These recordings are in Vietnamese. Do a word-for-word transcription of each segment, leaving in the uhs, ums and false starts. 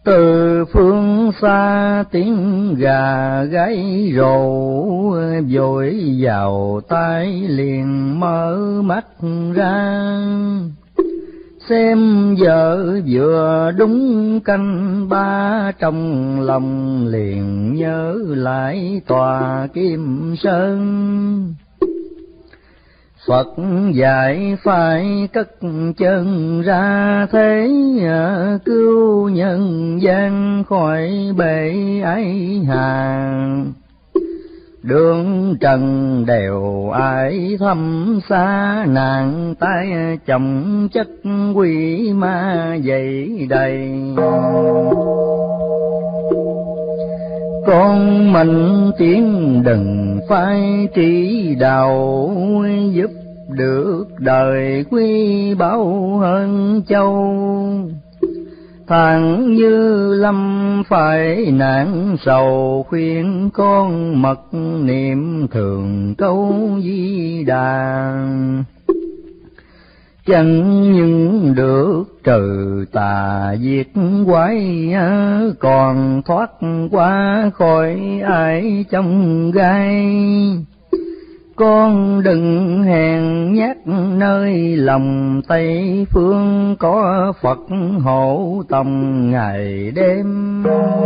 Từ phương xa tiếng gà gáy rồ, vội vào tai liền mở mắt ra. Xem vợ vừa đúng canh ba, trong lòng liền nhớ lại tòa Kim Sơn. Phật dạy phải cất chân ra thế, cứu nhân gian khỏi bể ái hà. Đường trần đều ai thăm xa, nàng tay chồng chất quỷ ma dậy đầy. Con mình tiếng đừng phai trí đạo, giúp được đời quý báu hơn châu. Thằng Như Lâm phải nạn sầu, khuyên con mật niệm thường câu Di Đà. Chẳng những được trừ tà diệt quái, còn thoát qua khỏi ai trong gai. Con đừng hèn nhát nơi lòng Tây phương, có Phật hộ tòng ngày đêm.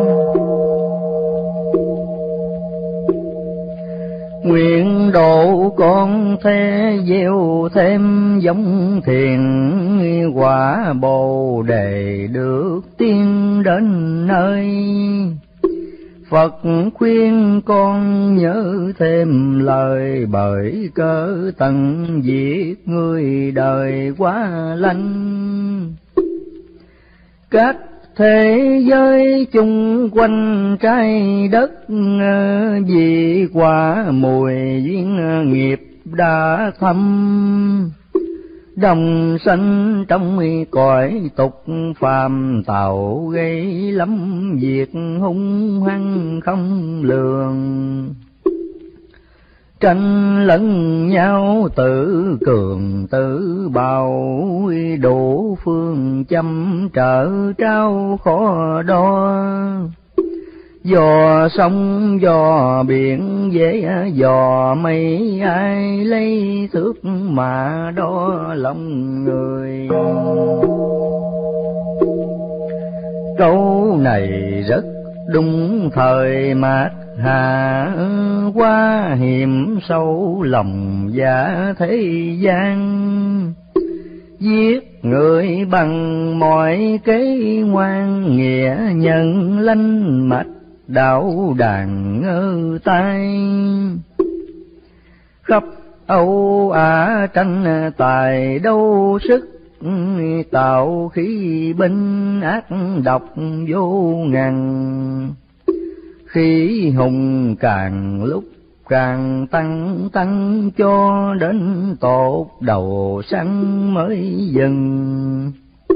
Nguyện độ con thế gieo thêm giống thiền, quả Bồ Đề được tiên đến nơi. Phật khuyên con nhớ thêm lời, bởi cớ tận diệt người đời quá lanh. Các thế giới chung quanh trái đất, vì quả mùi duyên nghiệp đã thâm. Đồng sanh trong cõi tục phàm, tạo gây lắm việc hung hăng không lường. Tranh lẫn nhau tự cường tự bào, đủ phương châm trở trao khó đo. Dò sông dò biển dễ dò mây, ai lấy thước mà đo lòng người. Câu này rất đúng thời mạt Hà, qua hiểm sâu lòng dạ thế gian. Giết người bằng mọi kế ngoan, nghĩa nhân lanh mạch đạo đàn ngơ tai. Khắp Âu Á tranh tài đấu sức, tạo khí binh ác độc vô ngần. Khí hùng càng lúc càng tăng tăng, cho đến tột đầu săn mới dừng.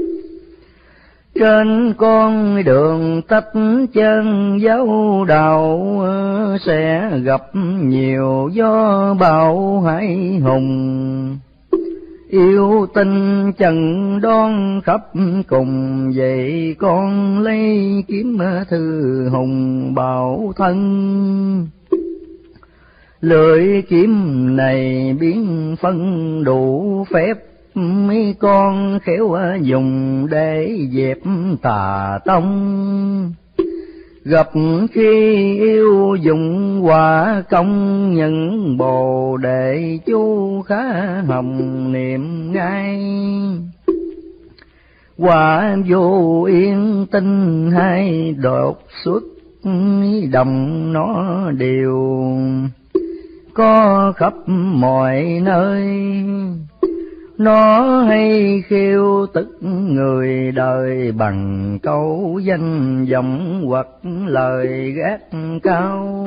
Trên con đường tách chân giáo đạo, sẽ gặp nhiều gió bão hải hùng. Yêu tinh trần đoan khắp cùng, vậy con lấy kiếm thư hùng bảo thân. Lưỡi kiếm này biến phân đủ phép, mấy con khéo dùng để dẹp tà tông. Gặp khi yêu dùng quả công, những Bồ Đề chú khá hồng niệm ngay. Quả vô yên tinh hai đột xuất, đồng nó đều có khắp mọi nơi. Nó hay khiêu tức người đời bằng câu danh vọng hoặc lời gác cao.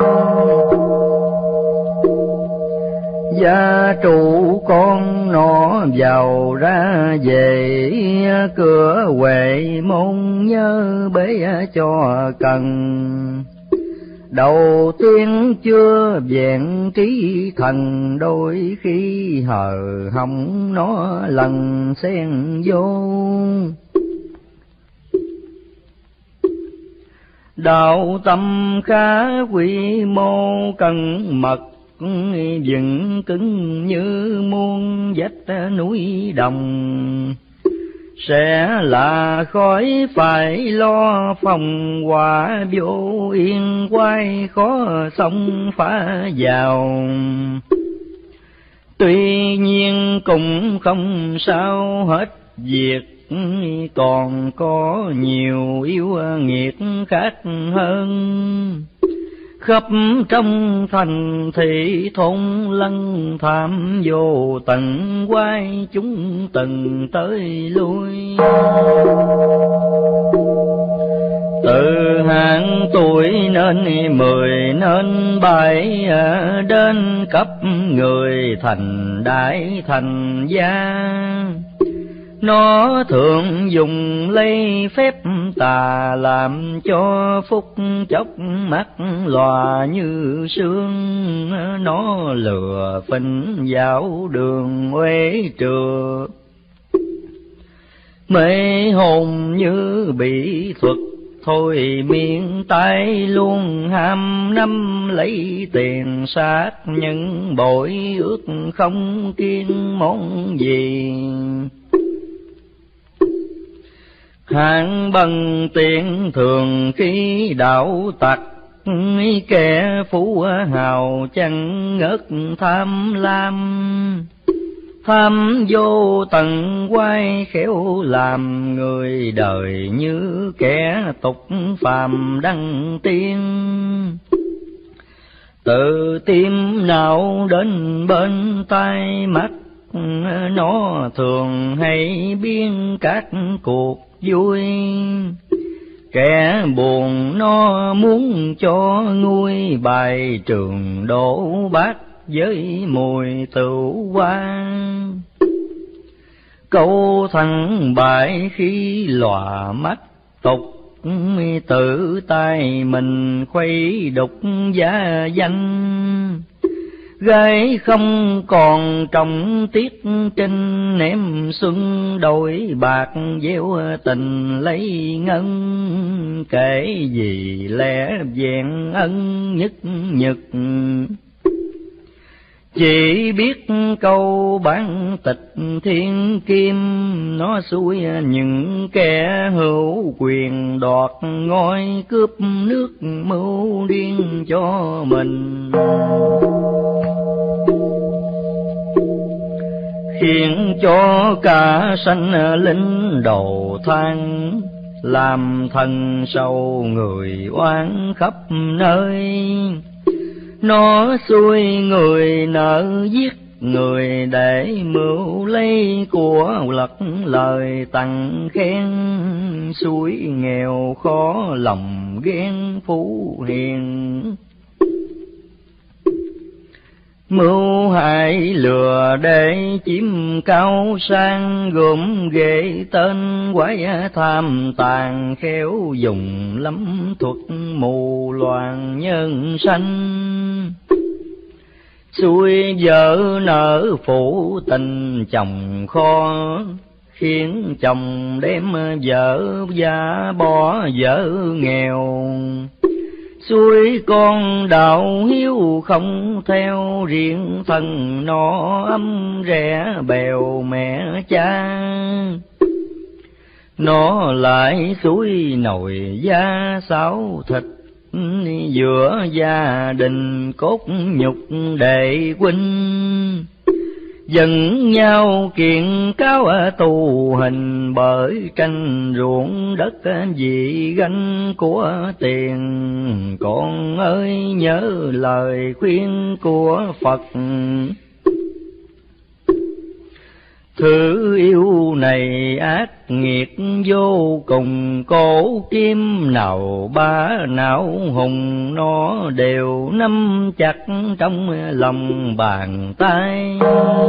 Gia trụ con nó vào ra về, cửa Huệ môn nhớ bế cho cần. Đầu tiên chưa vẹn trí thần, đôi khi hờ họng nó lần xen vô. đạo tâm khá quy mô cẩn mật, vững cứng như muôn vách núi đồng. Sẽ là khói phải lo phòng hỏa vô yên, quay khó sông phá vào. Tuy nhiên cũng không sao hết việc, còn có nhiều yêu nghiệt khác hơn. Khắp trong thành thị thôn lân tham vô tận, quay chúng từng tới lui. Từ hạng tuổi nên mười nên bảy, đến cấp người thành đại thành gia. Nó thường dùng lấy phép tà, làm cho phúc chốc mắt lòa như sương. Nó lừa phỉnh vào đường uế trừa, mê hồn như bị thuật thôi miên tay luôn. Ham năm lấy tiền sát nhân, bội ước không kiên món gì. Hạng bằng tiền thường khi đạo tặc, kẻ phú hào chẳng ngớt tham lam. Tham vô tận quay khéo làm người đời, như kẻ tục phàm đăng tiên. Từ tim nào đến bên tai mắt, nó thường hay biên các cuộc vui. Kẻ buồn nó muốn cho nguôi, bài trường đổ bát với mùi tửu hoa. Câu thắng bại khi lòa mắt tục, tự tay mình khuấy đục giá danh. Gái không còn trọng tiết trinh, ném xuân đổi bạc gieo tình lấy ngân. Kể gì lẽ vẹn ân nhất nhật, chỉ biết câu bản tịch thiên kim. Nó xui những kẻ hữu quyền đoạt ngôi, cướp nước mưu điên cho mình. Khiến cho cả sanh linh đầu thang, làm thần sầu người oán khắp nơi. Nó xui người nợ giết người, để mưu lấy của lật lời tặng khen. Suối nghèo khó lòng ghen phú hiền, mưu hại lừa để chiếm cao sang. Gồm ghê tên quái tham tàn, khéo dùng lắm thuật mù loạn nhân sanh. Xuôi vợ nợ phụ tình chồng khó, khiến chồng đem vợ gia bỏ vợ nghèo. Xuôi con đạo hiếu không theo, riêng thân nó âm rẻ bèo mẹ cha. Nó lại suối nồi da xáo thịt, giữa gia đình cốt nhục đệ huynh. Dần nhau kiện cáo tù hình, bởi tranh ruộng đất vì ganh của tiền. Con ơi nhớ lời khuyên của Phật, thứ yêu này ác nghiệt vô cùng. Cổ kim nào ba não hùng, nó đều nắm chặt trong lòng bàn tay.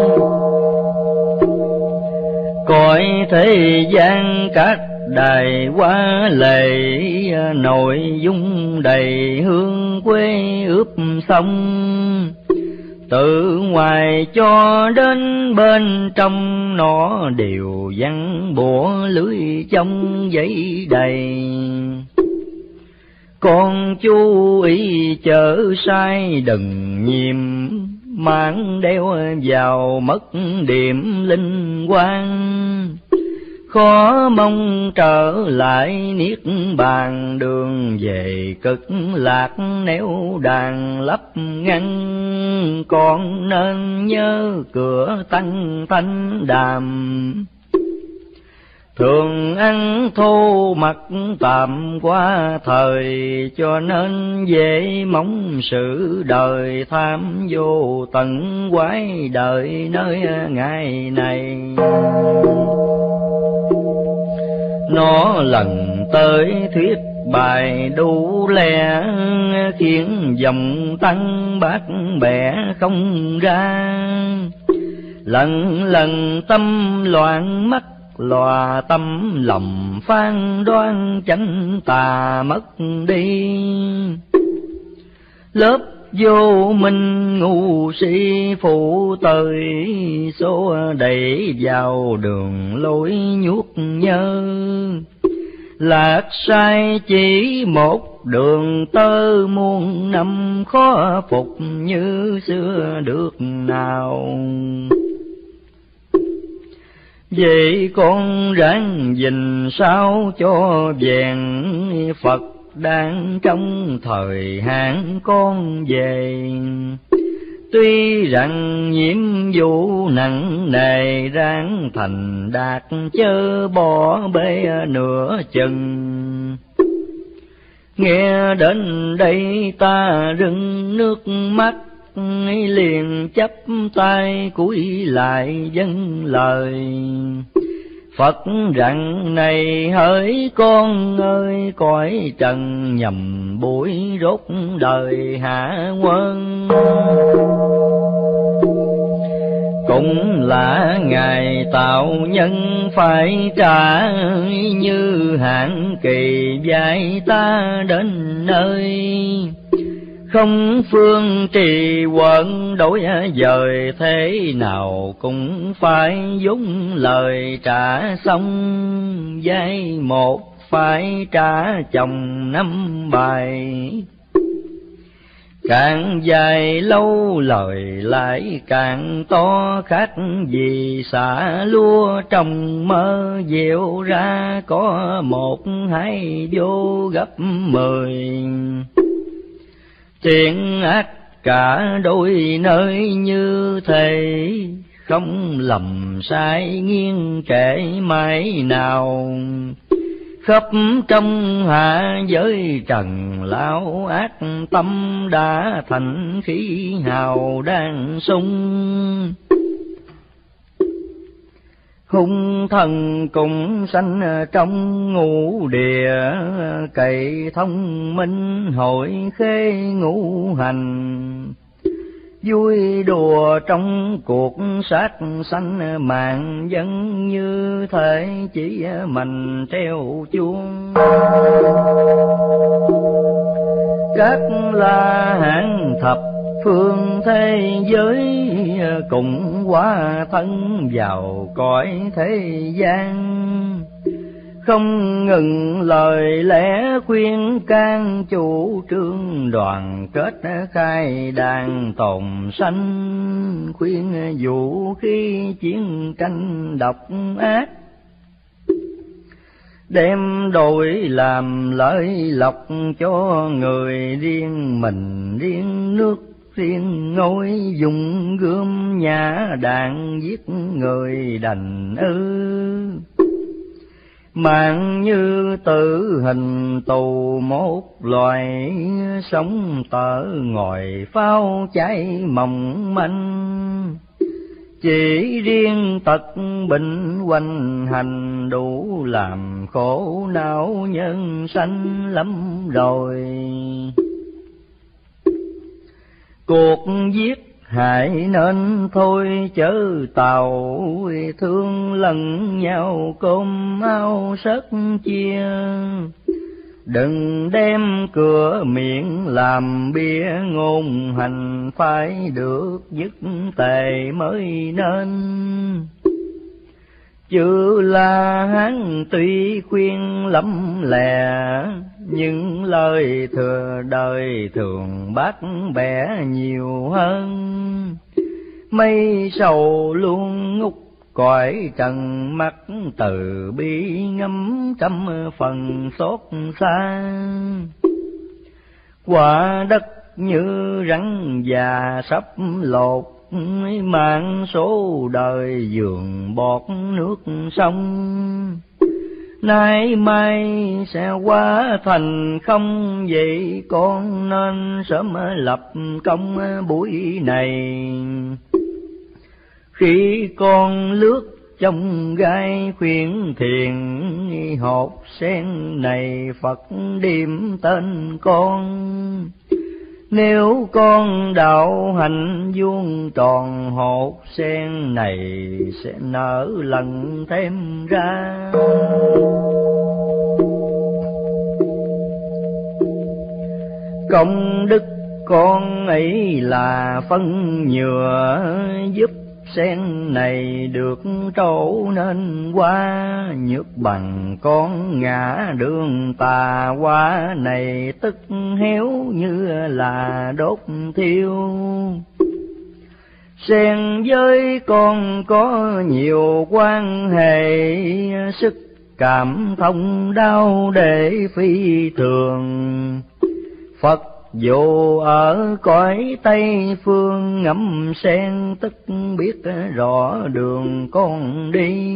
Cõi thế gian các đài quá lệ, nội dung đầy hương quê ướp sông. Từ ngoài cho đến bên trong, nó đều văng bủa lưới trong giấy đầy. Con chú ý chớ sai đừng nhiệm, mang đeo vào mất điểm linh quang. Khó mong trở lại niết bàn, đường về cực lạc nếu đàn lấp ngăn. Con nên nhớ cửa tăng thanh đàm, thường ăn thô mặc tạm qua thời. Cho nên dễ mong sự đời tham vô tận quái đời nơi ngày này. Nó lần tới thuyết bài đủ lẽ, khiến dòng tăng bát bẻ không ra. Lần lần tâm loạn mắt lòa, tâm lòng phán đoán chánh tà mất đi. Lớp vô minh ngu si phụ tới, số đẩy vào đường lối nhuốc nhơ. Lạc sai chỉ một đường tơ, muôn năm khó phục như xưa được nào. Vậy con ráng gìn sao cho vẹn, Phật đang trong thời hạn con về. Tuy rằng nhiệm vụ nặng nề, ráng thành đạt chớ bỏ bê nửa chừng. Nghe đến đây ta rưng nước mắt, liền chắp tay cúi lại dâng lời. Phật rằng này hỡi con ơi, cõi trần nhầm buổi rốt đời hạ quân. Cũng là Ngài tạo nhân phải trả, như hạn kỳ dạy ta đến nơi. Không phương trì quận đổi dời, thế nào cũng phải dũng lời trả xong. Giai một phải trả chồng năm bài, càng dài lâu lời lại càng to. Khác gì xả lúa trong mơ, gieo ra có một hai vô gấp mười. Thiện ác cả đôi nơi như thế, không lầm sai nghiêng kể mãi nào. Khắp trong hạ giới trần lão, ác tâm đã thành khí hào đang sung. Hung thần cùng sanh trong ngũ địa, cậy thông minh hội khê ngũ hành. Vui đùa trong cuộc sát sanh, mạng dân như thể chỉ mình treo chuông. Các la hán thập phương thế giới, cùng hóa thân vào cõi thế gian. Không ngừng lời lẽ khuyên can, chủ trương đoàn kết khai đàn tồn sanh. Khuyên vũ khí chiến tranh độc ác, đem đổi làm lợi lộc cho người riêng mình, riêng nước riêng ngôi. Dùng gươm nhã đạn giết người đành ư, mạng như tử hình tù một loài. Sống tở ngồi pháo cháy mỏng manh, chỉ riêng tật bệnh hoành hành. Đủ làm khổ não nhân sanh lắm rồi. Cuộc giết hại nên thôi chớ tàu, thương lẫn nhau cơm áo sất chia. Đừng đem cửa miệng làm bia ngôn hành, phải được dứt tề mới nên. Chữ La Hán tuy khuyên lắm lè, nhưng lời thừa đời thường bát bẻ nhiều hơn. Mây sầu luôn ngút cõi trần mắt, từ bi ngắm trăm phần xót xa. Quả đất như rắn già sắp lột, mang số đời giường bọt nước sông. Nay mai sẽ hóa thành không, vậy con nên sớm lập công buổi này. Khi con lướt trong gai khuyên thiền, hột sen này Phật điểm tên con. Nếu con đạo hành vuông tròn, hột sen này sẽ nở lần thêm ra. Công đức con ấy là phân nhựa, giúp sen này được trổ nên qua. Nhược bằng con ngã đường tà qua này, tức héo như là đốt thiêu. Sen với con có nhiều quan hệ, sức cảm thông đau để phi thường. Phật dù ở cõi Tây phương, ngắm sen tức biết rõ đường con đi.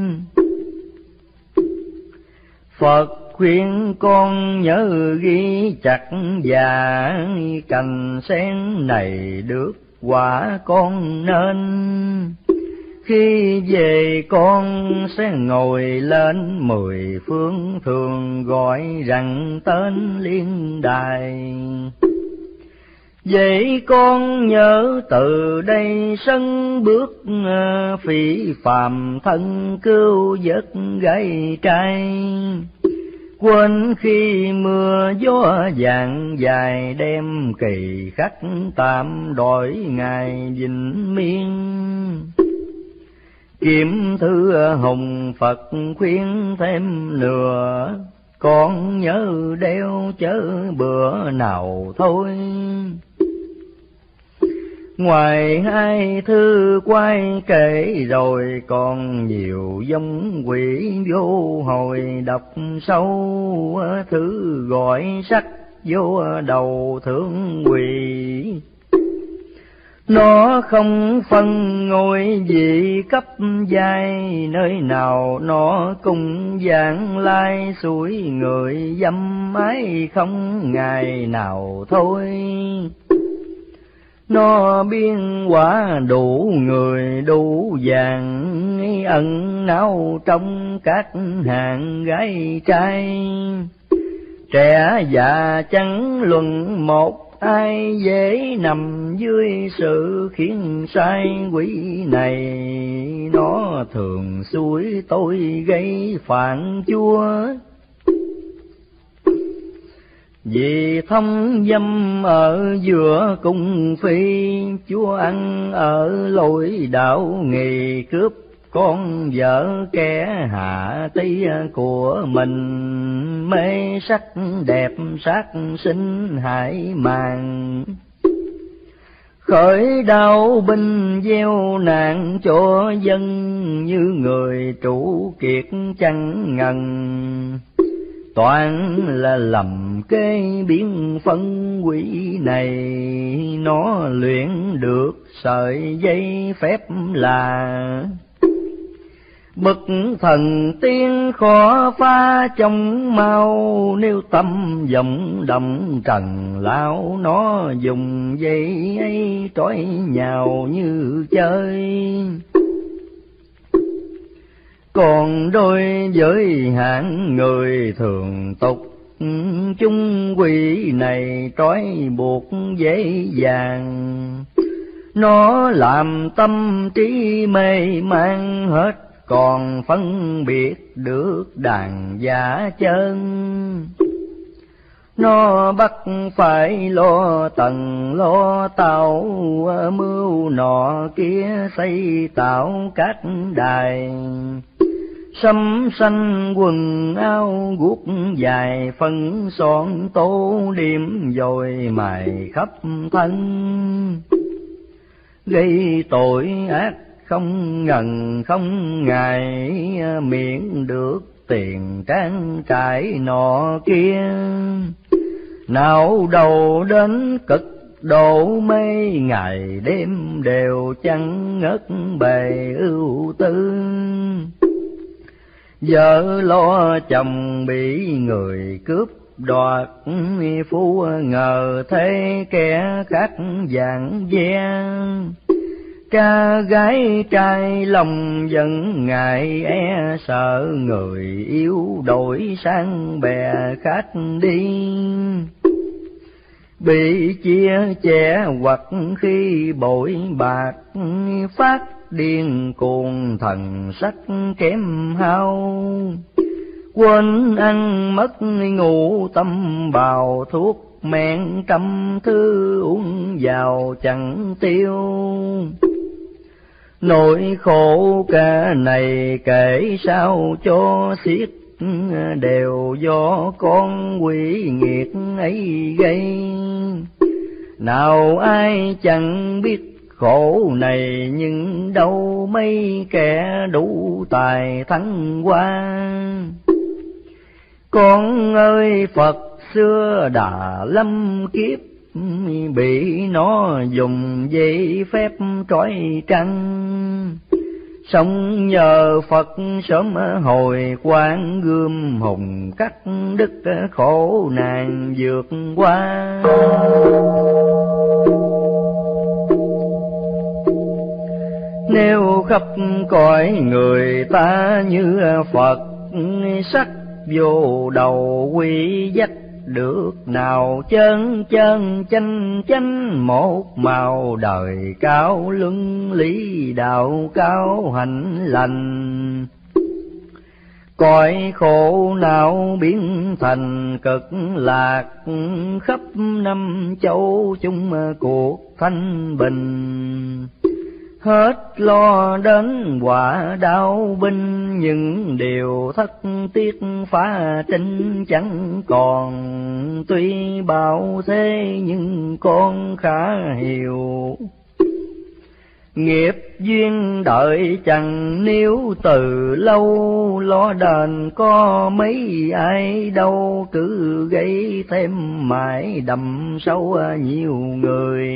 Phật khuyên con nhớ ghi chặt và cành sen này được quả con nên. Khi về con sẽ ngồi lên mười phương, thường gọi rằng tên liên đài. Vậy con nhớ từ đây sân bước, phỉ phàm thân cứu vớt gái trai. Quên khi mưa gió vàng dài, đem kỳ khắc tạm đổi ngày vĩnh miên. Kiếm thư hùng Phật khuyên thêm nữa, con nhớ đeo chớ bữa nào thôi. Ngoài hai thư quay kể rồi, còn nhiều giống quỷ vô hồi đọc sâu. Thứ gọi sắc vô đầu thương quỷ, nó không phân ngôi vị cấp giai. Nơi nào nó cùng dạng lai, suối người dâm ái không ngày nào thôi. Nó biên quả đủ người đủ vàng, ẩn náu trong các hàng gái trai. Trẻ già chẳng luận một ai, dễ nằm dưới sự khiến sai quỷ này. Nó thường xúi tôi gây phản chúa, vì thông dâm ở giữa cung phi. Chúa ăn ở lối đạo nghề, cướp con vợ kẻ hạ tí của mình. Mê sắc đẹp sát sinh hại màng, khởi đau binh gieo nạn cho dân. Như người chủ kiệt chẳng ngần, toàn là lầm kế biến phân quỷ này. Nó luyện được sợi dây phép là, bậc thần tiên khó phá trong mau. Nếu tâm vọng động trần lão, nó dùng dây ấy trói nhào như chơi. Còn đôi với hạng người thường tục, chung quỷ này trói buộc dễ dàng. Nó làm tâm trí mê man hết, còn phân biệt được đàn giả chân. Nó bắt phải lo tầng lo tàu, mưu nọ kia xây tạo các đài. Sâm xanh quần áo guốc dài, phân son tô điểm rồi mài khắp thân. Gây tội ác không ngần không ngại, miễn được tiền trang trải nọ kia. Nào đầu đến cực độ mê, ngày đêm đều chẳng ngớt bề ưu tư. Vợ lo chồng bị người cướp đoạt, phu ngờ thế kẻ khác vàng ve. Cha gái trai lòng vẫn ngại e sợ, người yêu đổi sang bè khác đi. Bị chia chẻ hoặc khi bội bạc, phát điên cuồng thần sắc kém hao. Quên ăn mất ngủ tâm bào, thuốc men trăm thứ uống vào chẳng tiêu. Nỗi khổ cả này kể sao cho xiết, đều do con quỷ nghiệt ấy gây. Nào ai chẳng biết khổ này, nhưng đâu mấy kẻ đủ tài thắng qua. Con ơi Phật xưa đã lâm kiếp, bị nó dùng dây phép trói trăng. Sống nhờ Phật sớm hồi quán, gươm hùng cắt đứt khổ nạn vượt qua. Nếu khắp cõi người ta như Phật, sắc vô đầu quy dách được nào. Chân chân chanh chanh một màu, đời cao luân lý đạo cao hạnh lành. Cõi khổ não biến thành cực lạc, khắp năm châu chung cuộc thanh bình. Hết lo đến quả đau binh, những điều thất tiếc phá trinh chẳng còn. Tuy bao thế nhưng con khá hiểu, nghiệp duyên đợi chẳng níu từ lâu. Lo đền có mấy ai đâu, cứ gây thêm mãi đậm sâu nhiều người.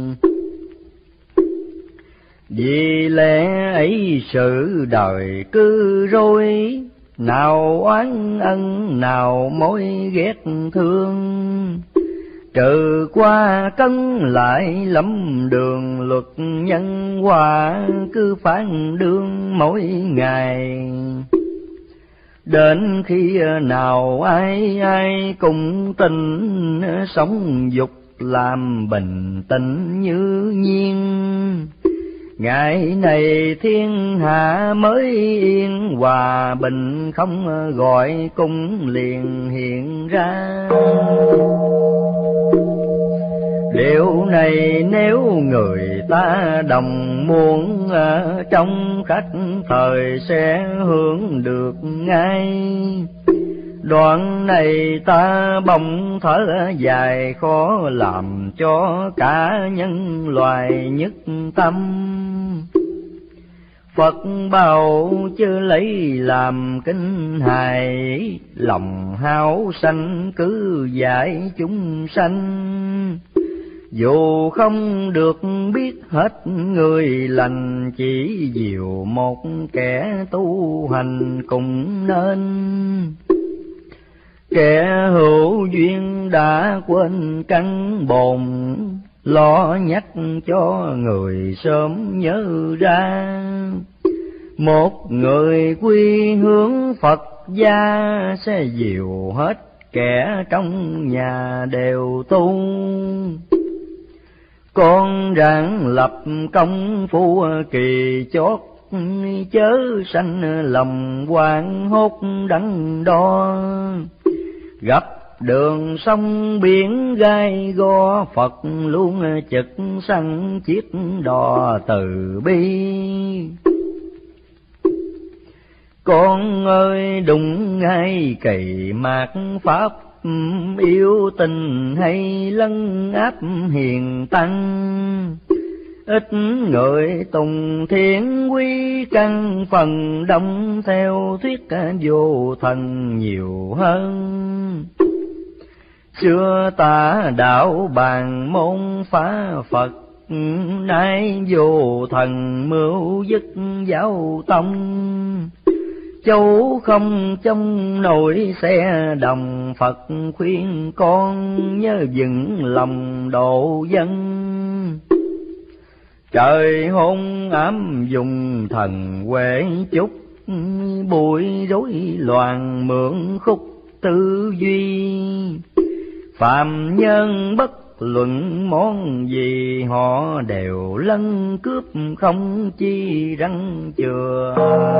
Vì lẽ ấy sự đời cứ rối, nào oán ân nào mối ghét thương. Trừ qua cân lại lắm đường, luật nhân quả cứ phán đương mỗi ngày. Đến khi nào ai ai cùng tình, sống dục làm bình tĩnh như nhiên. Ngày này thiên hạ mới yên hòa bình, không gọi cung liền hiện ra. Điều này nếu người ta đồng muốn, trong khách thời sẽ hưởng được ngay. Đoạn này ta bỗng thở dài, khó làm cho cả nhân loài nhất tâm. Phật bảo chớ lấy làm kinh hài, lòng háo sanh cứ dạy chúng sanh. Dù không được biết hết người lành, chỉ dìu một kẻ tu hành cũng nên. Kẻ hữu duyên đã quên căn bồn, lo nhắc cho người sớm nhớ ra. Một người quy hướng Phật gia, sẽ dìu hết kẻ trong nhà đều tu. Con ráng lập công phu kỳ chót, chớ sanh lòng hoang hốt đắn đo. Gặp đường sông biển gai go, Phật luôn chực săn chiếc đò từ bi. Con ơi đụng ngay kỳ mạt pháp, yêu tình hay lấn áp hiền tăng. Ít người tùng thiện quy căn, phần đông theo thuyết vô thần nhiều hơn. Xưa ta đạo bàn môn phá Phật, nay vô thần mưu dứt giáo tông. Châu không trong nổi xe đồng, Phật khuyên con nhớ vững lòng độ dân. Trời hôn ám dùng thần huệ chúc, bụi rối loạn mượn khúc tư duy. Phạm nhân bất luận món gì, họ đều lân cướp không chi răng chừa.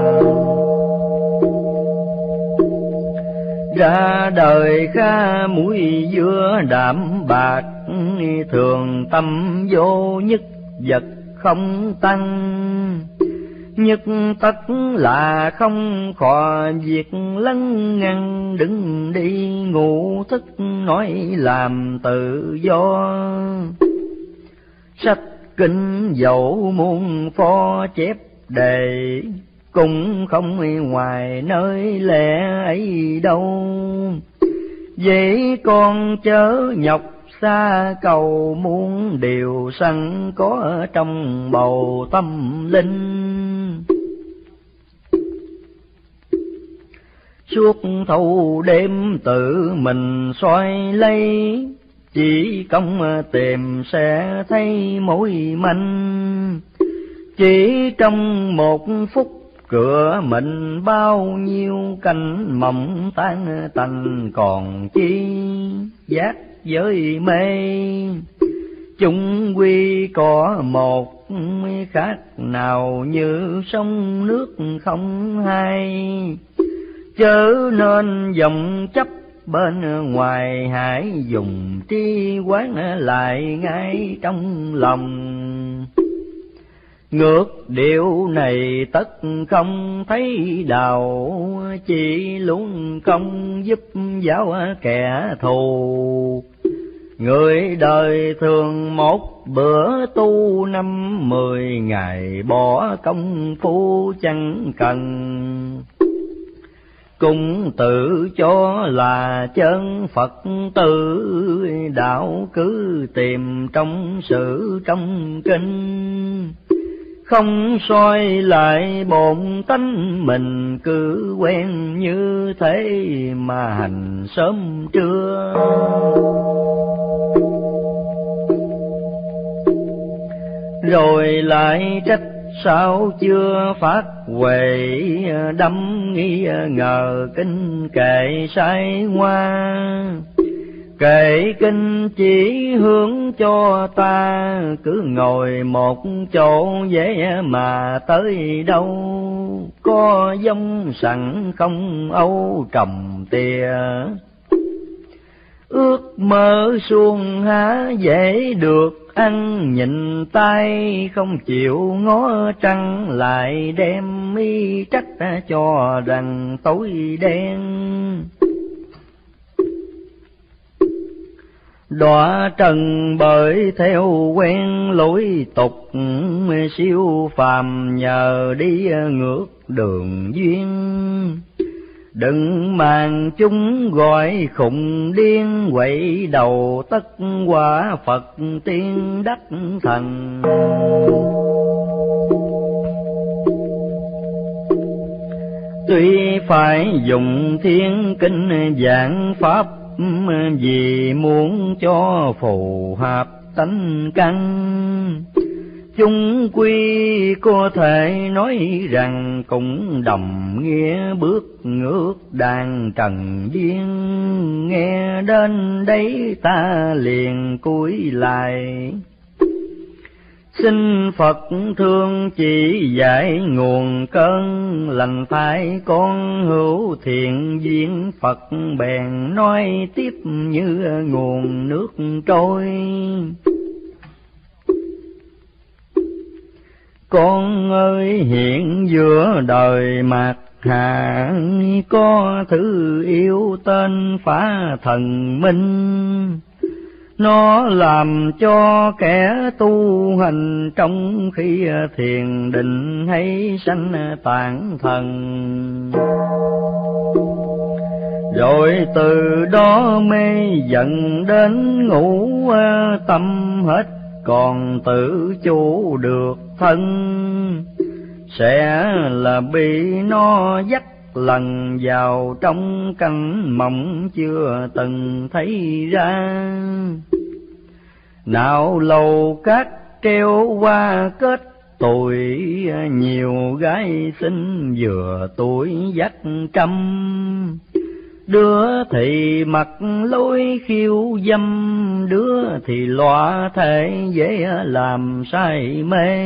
Ra đời kha mũi dưa đạm bạc, thường tâm vô nhất vật không tăng. Nhất tất là không khò việc lấn ngăn, đứng đi ngủ thức nói làm tự do. Sách kinh dẫu muôn pho chép đề, cũng không ngoài nơi lẽ ấy đâu. Vậy con chớ nhọc xa cầu, muốn điều sẵn có trong bầu tâm linh. Suốt thâu đêm tự mình soi lấy, chỉ công tìm sẽ thấy mối manh. Chỉ trong một phút cửa mình, bao nhiêu canh mộng tan tành, còn chi giác với mê. Chung quy có một khác nào, như sông nước không hai. Chớ nên dòng chấp bên ngoài, hãy dùng tri quán lại ngay trong lòng. Ngược điều này tất không thấy đạo, chỉ luôn công giúp giáo kẻ thù. Người đời thường một bữa tu năm mười ngày, bỏ công phu chẳng cần. Cũng tự cho là chân Phật tử, đạo cứ tìm trong sự trong kinh. Không soi lại bổn tánh mình, cứ quen như thế mà hành sớm trưa. Rồi lại trách sao chưa phát huệ, đâm nghi ngờ kinh kệ sai ngoa. Kệ kinh chỉ hướng cho ta, cứ ngồi một chỗ dễ mà tới đâu. Có giống sẵn không âu trầm tìa, ước mơ suông há dễ được ăn. Nhìn tay không chịu ngó trăng, lại đem mi trách cho rằng tối đen. Đọa trần bởi theo quen lối tục, siêu phàm nhờ đi ngược đường duyên. Đừng màng chúng gọi khùng điên, quậy đầu tất quả Phật tiên đắc thần. Tuy phải dùng thiên kinh giảng pháp, vì muốn cho phù hợp tánh căn. Chung quy có thể nói rằng, cũng đồng nghĩa bước ngược đàn trần duyên. Nghe đến đây ta liền cúi lại, xin Phật thương chỉ dạy nguồn cơn. Lành phải con hữu thiện duyên, Phật bèn nói tiếp như nguồn nước trôi. Con ơi hiện giữa đời mạt hạ có thứ yêu tên phá thần minh, nó làm cho kẻ tu hành trong khi thiền định hay sanh tạng thần. Rồi từ đó mê dần đến ngủ tâm hết, còn tự chủ được thân, sẽ là bị nó dắt lần vào trong căn mộng chưa từng thấy ra. Nào lầu cát treo qua kết tuổi, nhiều gái xinh vừa tuổi dắt trăm, đứa thì mặc lối khiêu dâm, đứa thì lọa thể dễ làm say mê.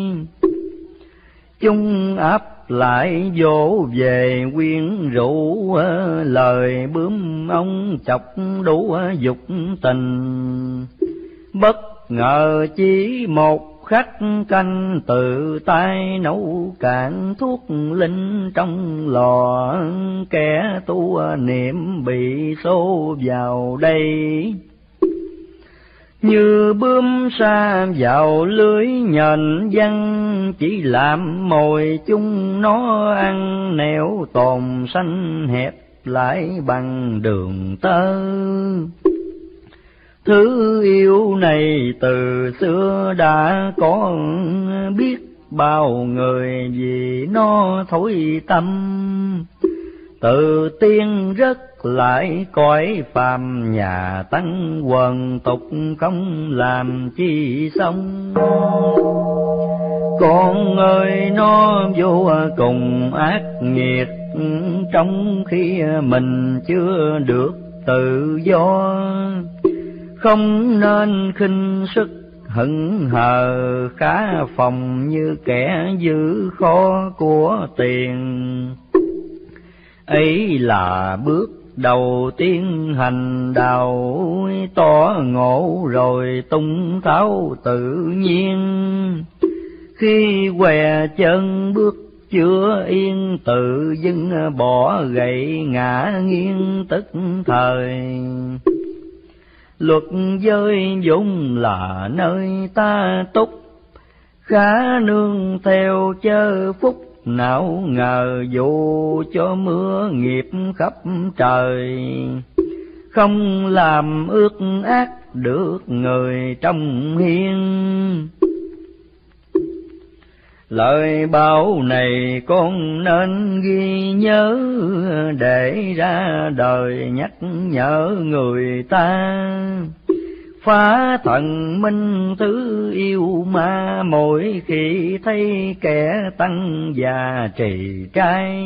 Chung áp lại vỗ về quyến rũ, lời bướm ông chọc đủ dục tình. Bất ngờ chỉ một khắc canh, tự tay nấu cạn thuốc linh trong lò, kẻ tu niệm bị xô vào đây. Như bướm sa vào lưới nhện văng, chỉ làm mồi chung nó ăn, nẻo tồn xanh hẹp lại bằng đường tơ. Thứ yêu này từ xưa đã có, biết bao người vì nó thối tâm. Từ tiên rất lại cõi phàm, nhà tăng quần tục không làm chi xong. Con ơi nó vô cùng ác nghiệt, trong khi mình chưa được tự do. Không nên khinh sức hững hờ, khá phòng như kẻ giữ kho của tiền. Ấy là bước đầu tiên hành đạo, tỏ ngộ rồi tung tháo tự nhiên. Khi què chân bước chưa yên, tự dưng bỏ gậy ngã nghiêng tức thời. Luật giới vốn là nơi ta túc, khá nương theo chớ phúc. Nào ngờ dù cho mưa nghiệp khắp trời, không làm ước ác được người trong hiên. Lời báo này con nên ghi nhớ, để ra đời nhắc nhở người ta. Phá thần minh thứ yêu ma, mỗi khi thấy kẻ tăng già trì trai.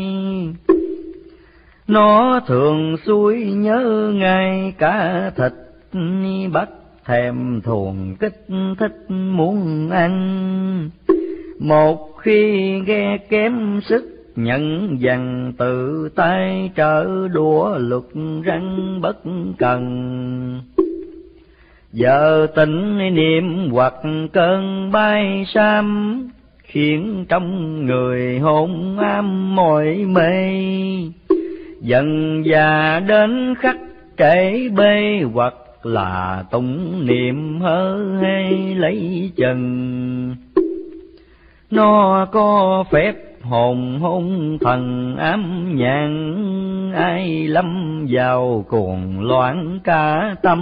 Nó thường xuôi nhớ ngay cả thịt, bắt thèm thuồng kích thích muốn ăn. Một khi ghe kém sức nhận dần, tự tay trở đũa luật răng bất cần. Giờ tỉnh niệm hoặc cơn bay sam, khiến trong người hồn ám mỏi mê. Dần già đến khắc trễ bê, hoặc là tụng niệm hơ hay lấy chừng. Nó có phép hồn hôn thần ám nhàn, ai lâm vào cuồng loạn cả tâm.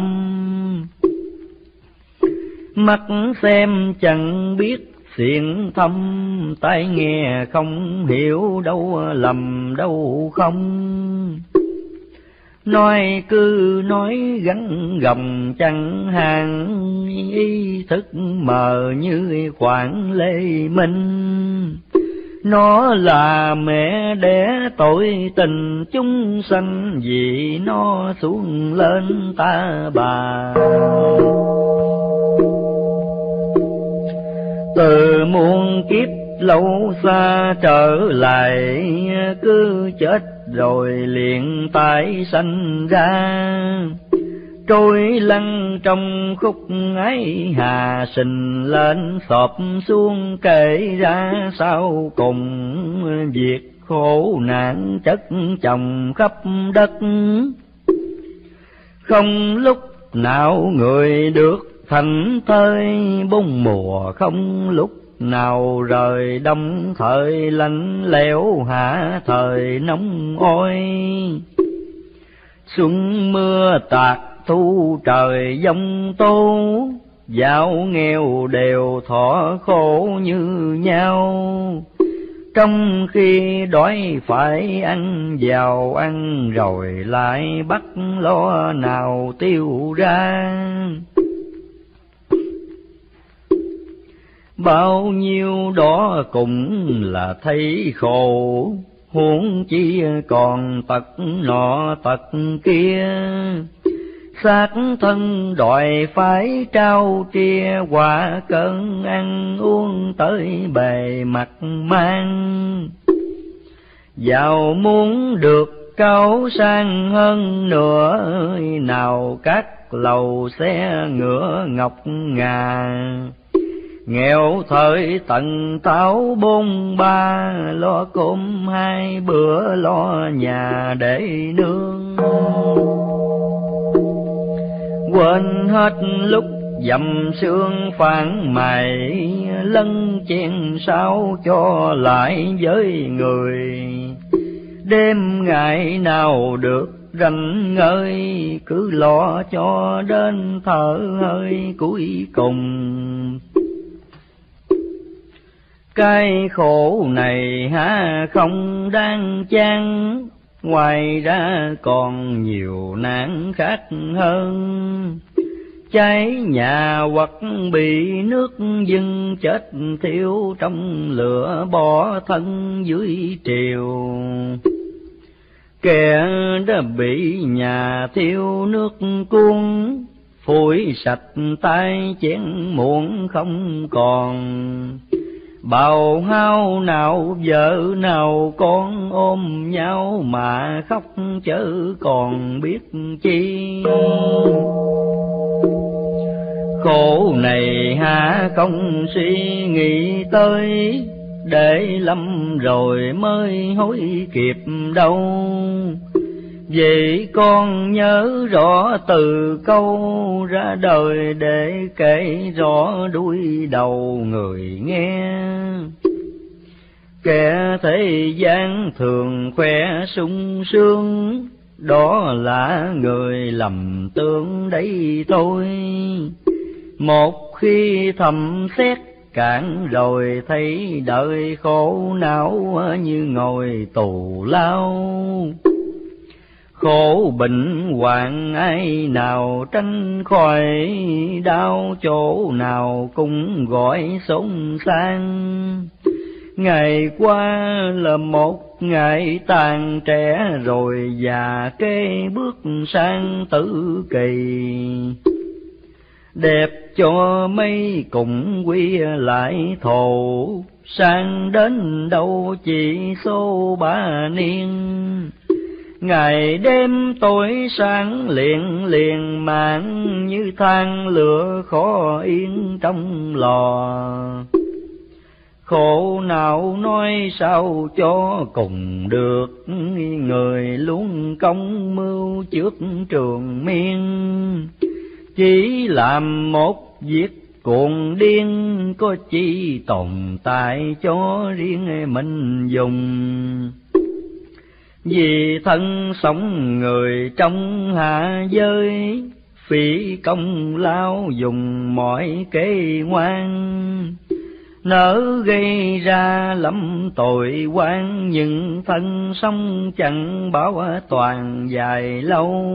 Mắt xem chẳng biết xiển thâm, tai nghe không hiểu đâu lầm đâu không. Nói cứ nói gắn gồng chẳng hàng, ý thức mờ như khoảng lê minh. Nó là mẹ đẻ tội tình chúng sanh, vì nó xuống lên ta bà. Từ muôn kiếp lâu xa trở lại, cứ chết rồi liền tái sanh ra. Trôi lăn trong khúc ái hà, sình lên xộp xuống kể ra sau cùng. Việc khổ nạn chất chồng khắp đất. Không lúc nào người được thành thơi, bốn mùa không lúc nào rời đông, thời lạnh lẽo hạ thời nóng oi. Xuân mưa tạt thu trời giông tố, giàu nghèo đều thọ khổ như nhau. Trong khi đói phải ăn giàu ăn, rồi lại bắt lo nào tiêu ra. Bao nhiêu đó cũng là thấy khổ, huống chi còn tật nọ tật kia. Xác thân đòi phải trao tria, quả cơn ăn uống tới bề mặt mang. Giàu muốn được cao sang hơn nữa, nào các lầu xe ngựa ngọc ngà. Nghèo thời tận táo bôn ba, lo cơm hai bữa lo nhà để nương. Quên hết lúc dầm sương phản mày, lân chen sao cho lại với người. Đêm ngày nào được rảnh ngơi, cứ lo cho đến thở hơi cuối cùng. Cái khổ này há không đáng chăng, ngoài ra còn nhiều nạn khác hơn. Cháy nhà hoặc bị nước dâng chết thiêu trong lửa, bỏ thân dưới triều. Kẻ đã bị nhà thiêu nước cuốn, phủi sạch tay chén muỗng không còn. Bào hao nào vợ nào con ôm nhau mà khóc chớ còn biết chi. Khổ này há không suy nghĩ tới, để lâm rồi mới hối kịp đâu. Vậy con nhớ rõ từ câu ra đời, để kể rõ đuôi đầu người nghe. Kẻ thế gian thường khoe sung sướng, đó là người lầm tưởng đấy thôi. Một khi thầm xét cạn rồi, thấy đời khổ não như ngồi tù lao. Khổ bệnh hoạn ai nào tránh khỏi, đau chỗ nào cũng gọi xốn sang. Ngày qua là một ngày tàn trẻ, rồi già kế bước sang tử kỳ. Đẹp cho mấy cùng quy lại thổ, sang đến đâu chỉ số ba niên. Ngày đêm tối sáng liền liền mạng, như than lửa khó yên trong lò. Khổ nào nói sao cho cùng được, người luôn công mưu trước trường miên. Chỉ làm một việc cuồng điên, có chi tồn tại cho riêng mình dùng. Vì thân sống người trong hạ giới, phí công lao dùng mọi kế ngoan. Nỡ gây ra lắm tội oan, nhưng thân sống chẳng bảo toàn dài lâu.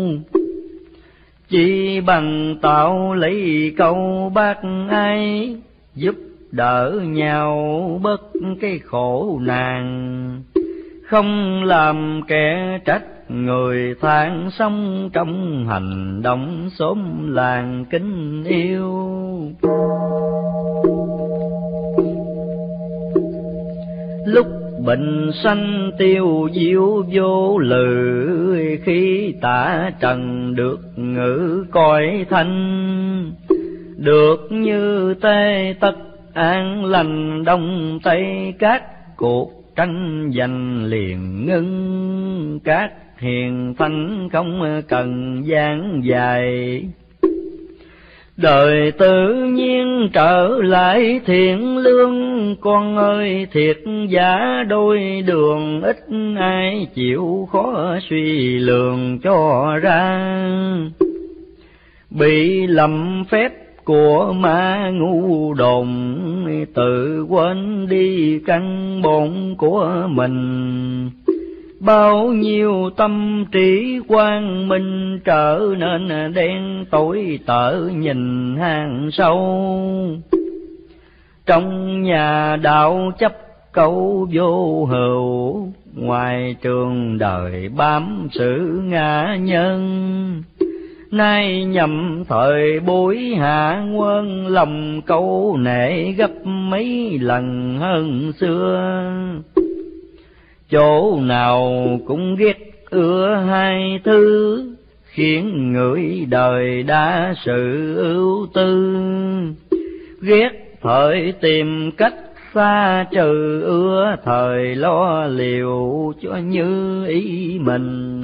Chỉ bằng tạo lấy câu bác ai, giúp đỡ nhau bớt cái khổ nạn. Không làm kẻ trách người than, sống trong hành động xóm làng kính yêu. Lúc bệnh sanh tiêu diêu vô lự, khi tả trần được ngữ cõi thanh. Được như tê tất an lành, đông tây các cuộc tranh giành liền ngưng, các hiền thánh không cần giảng dài. Đời tự nhiên trở lại thiện lương, con ơi thiệt giả đôi đường, ít ai chịu khó suy lường cho ra. Bị lầm phép của ma ngu đồn, tự quên đi căn bổn của mình. Bao nhiêu tâm trí quang minh, trở nên đen tối tở nhìn hàng sâu. Trong nhà đạo chấp câu vô hữu, ngoài trường đời bám sự ngã nhân. Nay nhầm thời bối hạ quân, lòng câu nệ gấp mấy lần hơn xưa. Chỗ nào cũng ghét ưa hai thứ, khiến người đời đa sự ưu tư. Ghét thời tìm cách xa trừ, ưa thời lo liệu cho như ý mình.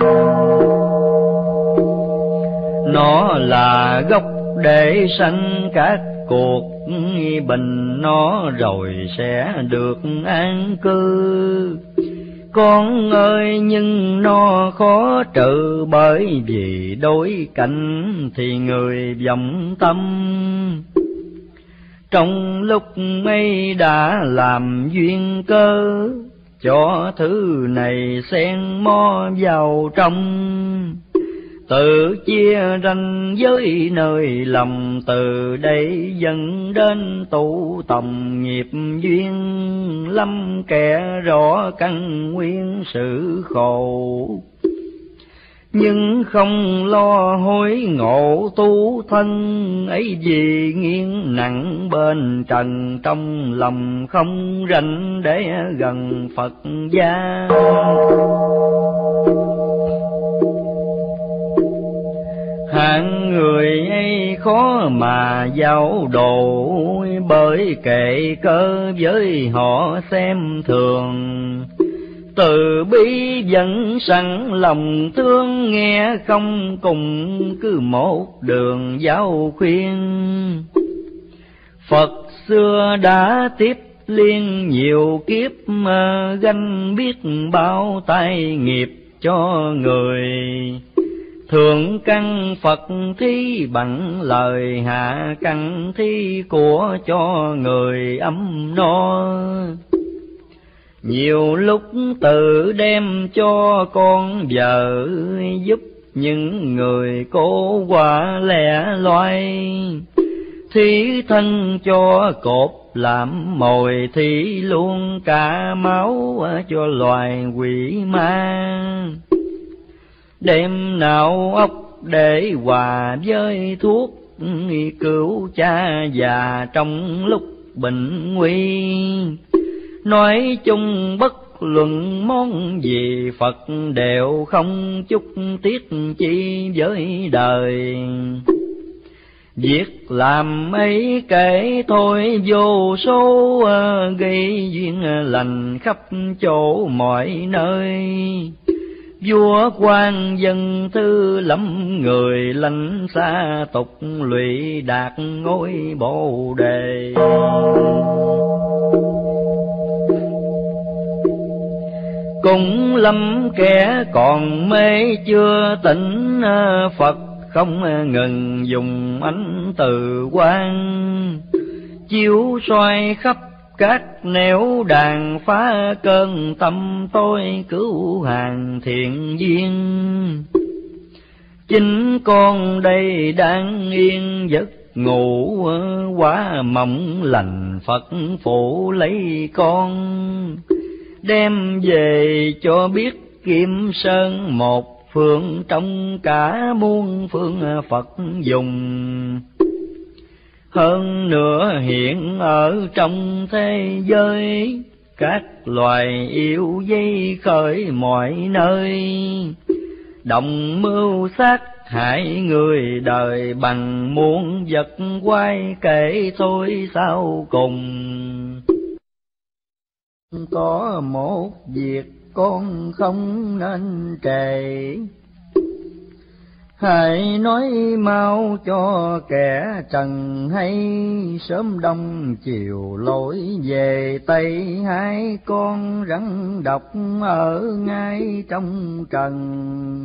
Nó là gốc để sanh các cuộc bình, nó rồi sẽ được an cư. Con ơi nhưng nó khó trừ, bởi vì đối cảnh thì người vọng tâm. Trong lúc ấy đã làm duyên cơ, cho thứ này xen mó vào trong. Tự chia ranh giới nơi lầm, từ đây dẫn đến tụ tòng nghiệp duyên. Lâm kẻ rõ căn nguyên sự khổ, nhưng không lo hối ngộ tu thân. Ấy vì nghiêng nặng bên trần, trong lòng không rảnh để gần Phật gia. Hạng người ấy khó mà giao độ, bởi kệ cơ với họ xem thường. Từ bi vẫn sẵn lòng thương, nghe không cùng cứ một đường giáo khuyên. Phật xưa đã tiếp liên nhiều kiếp, gánh biết bao tai nghiệp cho người. Thượng căn Phật thí bằng lời, hạ căn thí của cho người ấm no. Nhiều lúc tự đem cho con vợ, giúp những người cố qua lẻ loay. Thí thân cho cột làm mồi, thí luôn cả máu cho loài quỷ ma. Đêm nào ốc để hòa với thuốc, cứu cha già trong lúc bệnh nguy. Nói chung bất luận món gì, Phật đều không chút tiếc chi với đời. Việc làm ấy kể thôi vô số, gây duyên lành khắp chỗ mọi nơi. Vua quan dân thư lắm người, lánh xa tục lụy đạt ngôi Bồ Đề. Cũng lắm kẻ còn mê chưa tỉnh, Phật không ngừng dùng ánh từ quang. Chiếu soi khắp các nẻo đàn, phá cơn tâm tôi cứu hàng thiện duyên. Chính con đây đang yên giấc ngủ, quá mộng lành Phật phụ lấy con. Đem về cho biết Kim Sơn một phương, trong cả muôn phương Phật dùng. Hơn nữa hiện ở trong thế giới, các loài yêu dây khởi mọi nơi. Động mưu sát hại người đời, bằng muôn vật quay kể thôi sau cùng. có một việc con không nên trễ. Hãy nói mau cho kẻ trần hay, sớm đông chiều lối về Tây. Hai con rắn độc ở ngay trong trần,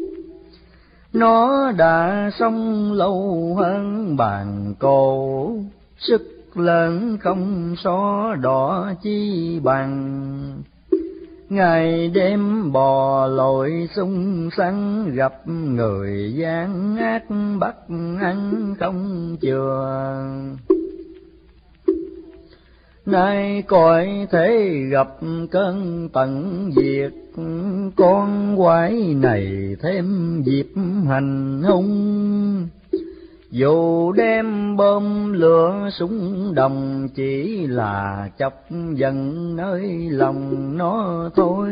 nó đã sống lâu hơn bàn cổ. Sức lớn không so đỏ chi bằng, ngày đêm bò lội xung xăng. Gặp người gian ác bắt ăn không chừa, nay cõi thế gặp cơn tận diệt. Con quái này thêm dịp hành hung, dù đem bom lửa súng đồng chỉ là chọc giận nơi lòng nó thôi.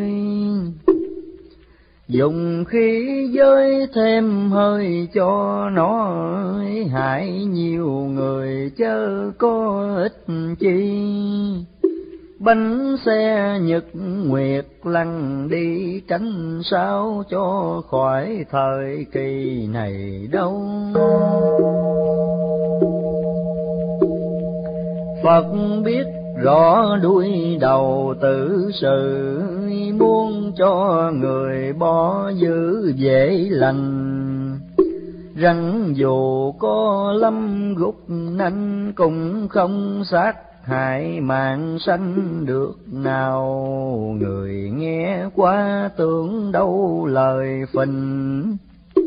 Dùng khí giới thêm hơi cho nó, hại nhiều người chớ có ích chi. Bánh xe nhật nguyệt lăn đi, tránh sao cho khỏi thời kỳ này đâu. Phật biết rõ đuôi đầu tự sự, muốn cho người bỏ giữ dễ lành. Rằng dù có lâm gút nanh, cũng không sát hại mạng sanh được nào. Người nghe qua tưởng đâu lời phình,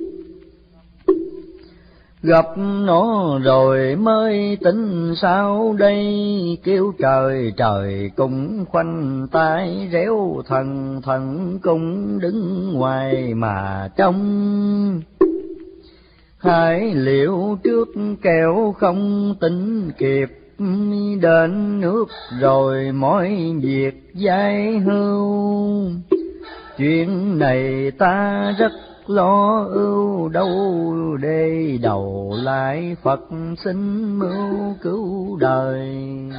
gặp nó rồi mới tính sao đây. Kêu trời trời cũng khoanh tay réo, thần thần cũng đứng ngoài mà trông. Hãy liệu trước kẻo không tính kịp, đến nước rồi mọi việc giai hưu. Chuyện này ta rất lo ưu, đâu để đầu lại Phật xin mưu cứu đời.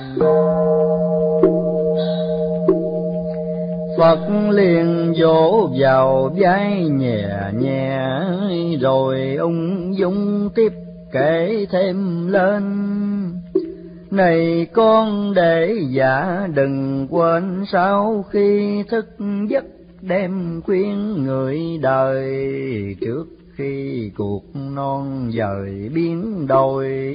Phật liền vỗ vào vai nhẹ nhẹ, rồi ung dung tiếp kể thêm lên. Này con để dạ đừng quên, sau khi thức giấc đem khuyên người đời. Trước khi cuộc non dời biến đổi,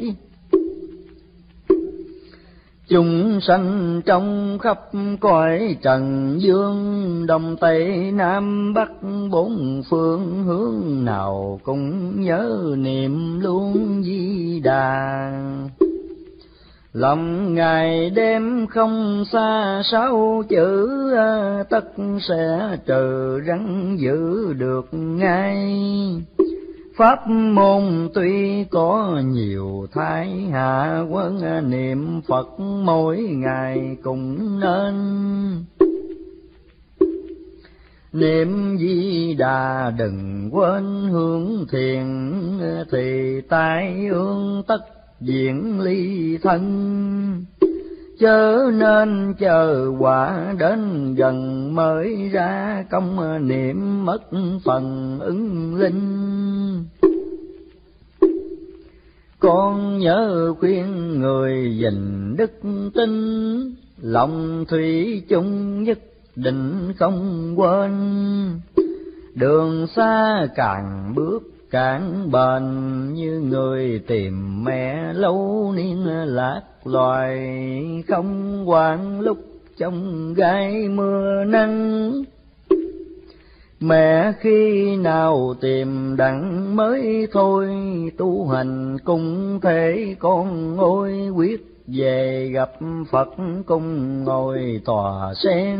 chúng sanh trong khắp cõi trần dương. Đông tây nam bắc bốn phương, hướng nào cũng nhớ niệm luôn Di Đà. Lòng ngày đêm không xa sáu chữ, tất sẽ trừ rắn giữ được ngay. Pháp môn tuy có nhiều thái hạ, quân niệm Phật mỗi ngày cũng nên. Niệm Di Đà đừng quên hướng thiền, thì tai ương tất diễn ly thân. Chớ nên chờ quả đến gần mới ra công, niệm mất phần ứng linh. Con nhớ khuyên người gìn đức tin, lòng thủy chung nhất định không quên. Đường xa càng bước càng bền, như người tìm mẹ lâu niên lạc loài. Không quản lúc trong gai mưa nắng, mẹ khi nào tìm đặng mới thôi. Tu hành cũng thế con ôi, quyết về gặp Phật cùng ngồi tòa sen.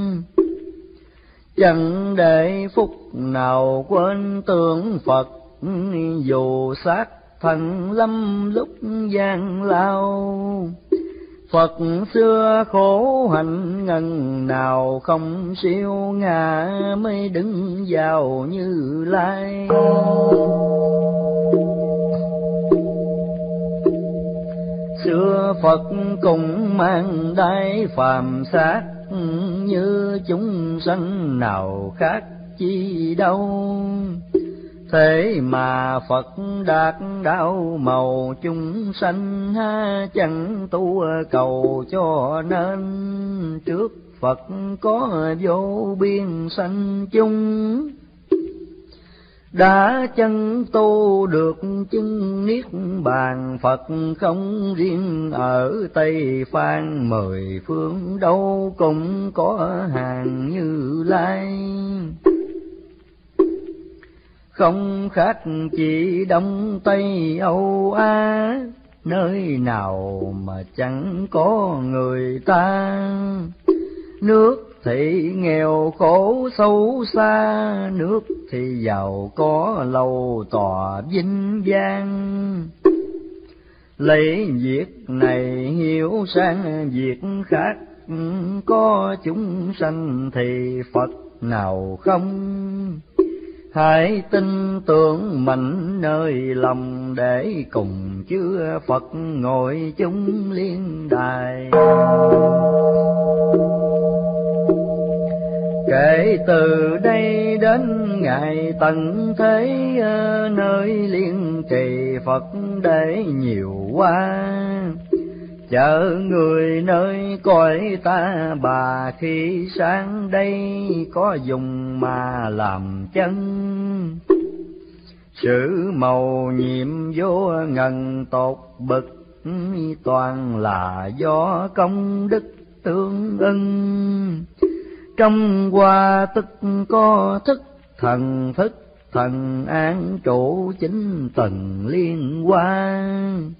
Chẳng để phút nào quên tưởng Phật, dù xác thân lâm lúc gian lao. Phật xưa khổ hạnh ngần nào không siêu, ngã mới đứng vào Như Lai. Xưa Phật cũng mang đai phàm xác, như chúng sanh nào khác chi đâu. Thế mà Phật đạt đạo màu chúng sanh ha, chẳng tu cầu cho nên trước Phật có vô biên sanh chung. Đã chân tu được chứng niết bàn, Phật không riêng ở Tây Phan, mười phương đâu cũng có hàng Như Lai. Không khác chỉ Đông Tây Âu Á, nơi nào mà chẳng có người ta. Nước thì nghèo khổ xấu xa, nước thì giàu có lâu tòa vinh vang. Lấy việc này hiểu sang việc khác, có chúng sanh thì Phật nào không. Hãy tin tưởng mạnh nơi lòng, để cùng chư Phật ngồi chung liên đài. Kể từ đây đến ngày tận thế, nơi liên trì Phật để nhiều qua. Chợ người nơi cõi ta bà, khi sáng đây có dùng mà làm chân. Sự màu nhiệm vô ngần tột bực, toàn là do công đức tương ưng. Trong hoa tức có thức thần, thức thần an trụ chính tầng liên quan.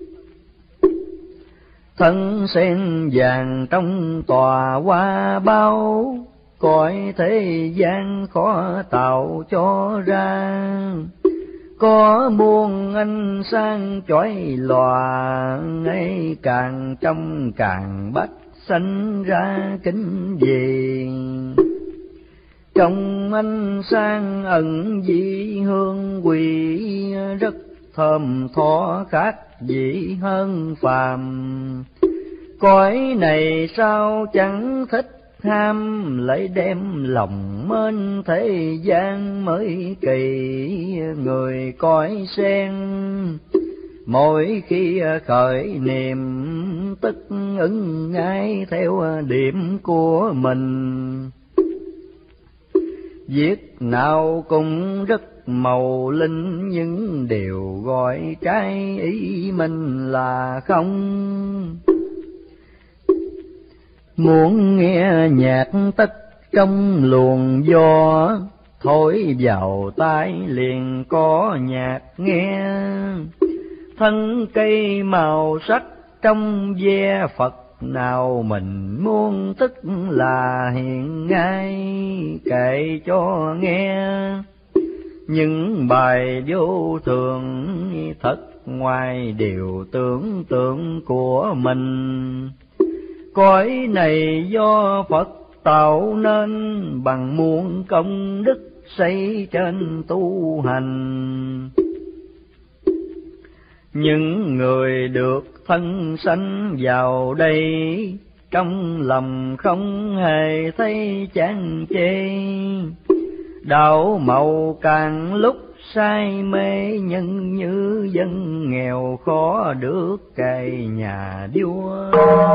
Thân sen vàng trong tòa hoa bao, cõi thế gian khó tạo cho ra. Có muôn ánh sáng chói lòa, ấy càng trong càng bách sanh ra kính gì. Trong ánh sáng ẩn dị hương quỷ, rất thơm tho khác dị hơn phàm. Cõi này sao chẳng thích ham, lấy đem lòng mến thế gian mới kỳ. Người cõi sen mỗi khi khởi niệm, tức ứng ngay theo điểm của mình. Việc nào cũng rất màu linh, nhưng đều gọi trái ý mình là không. Muốn nghe nhạc tất trong luồng gió, thổi vào tai liền có nhạc nghe. Thân cây màu sắc trong ve Phật nào mình muốn tức là hiện ngay, kể cho nghe. Những bài vô thường thật ngoài điều tưởng tượng của mình. Cõi này do Phật tạo nên, bằng muôn công đức xây trên tu hành. Những người được thân sanh vào đây, trong lòng không hề thấy chán chê. Đạo màu càng lúc say mê, nhân như dân nghèo khó được cày nhà vua.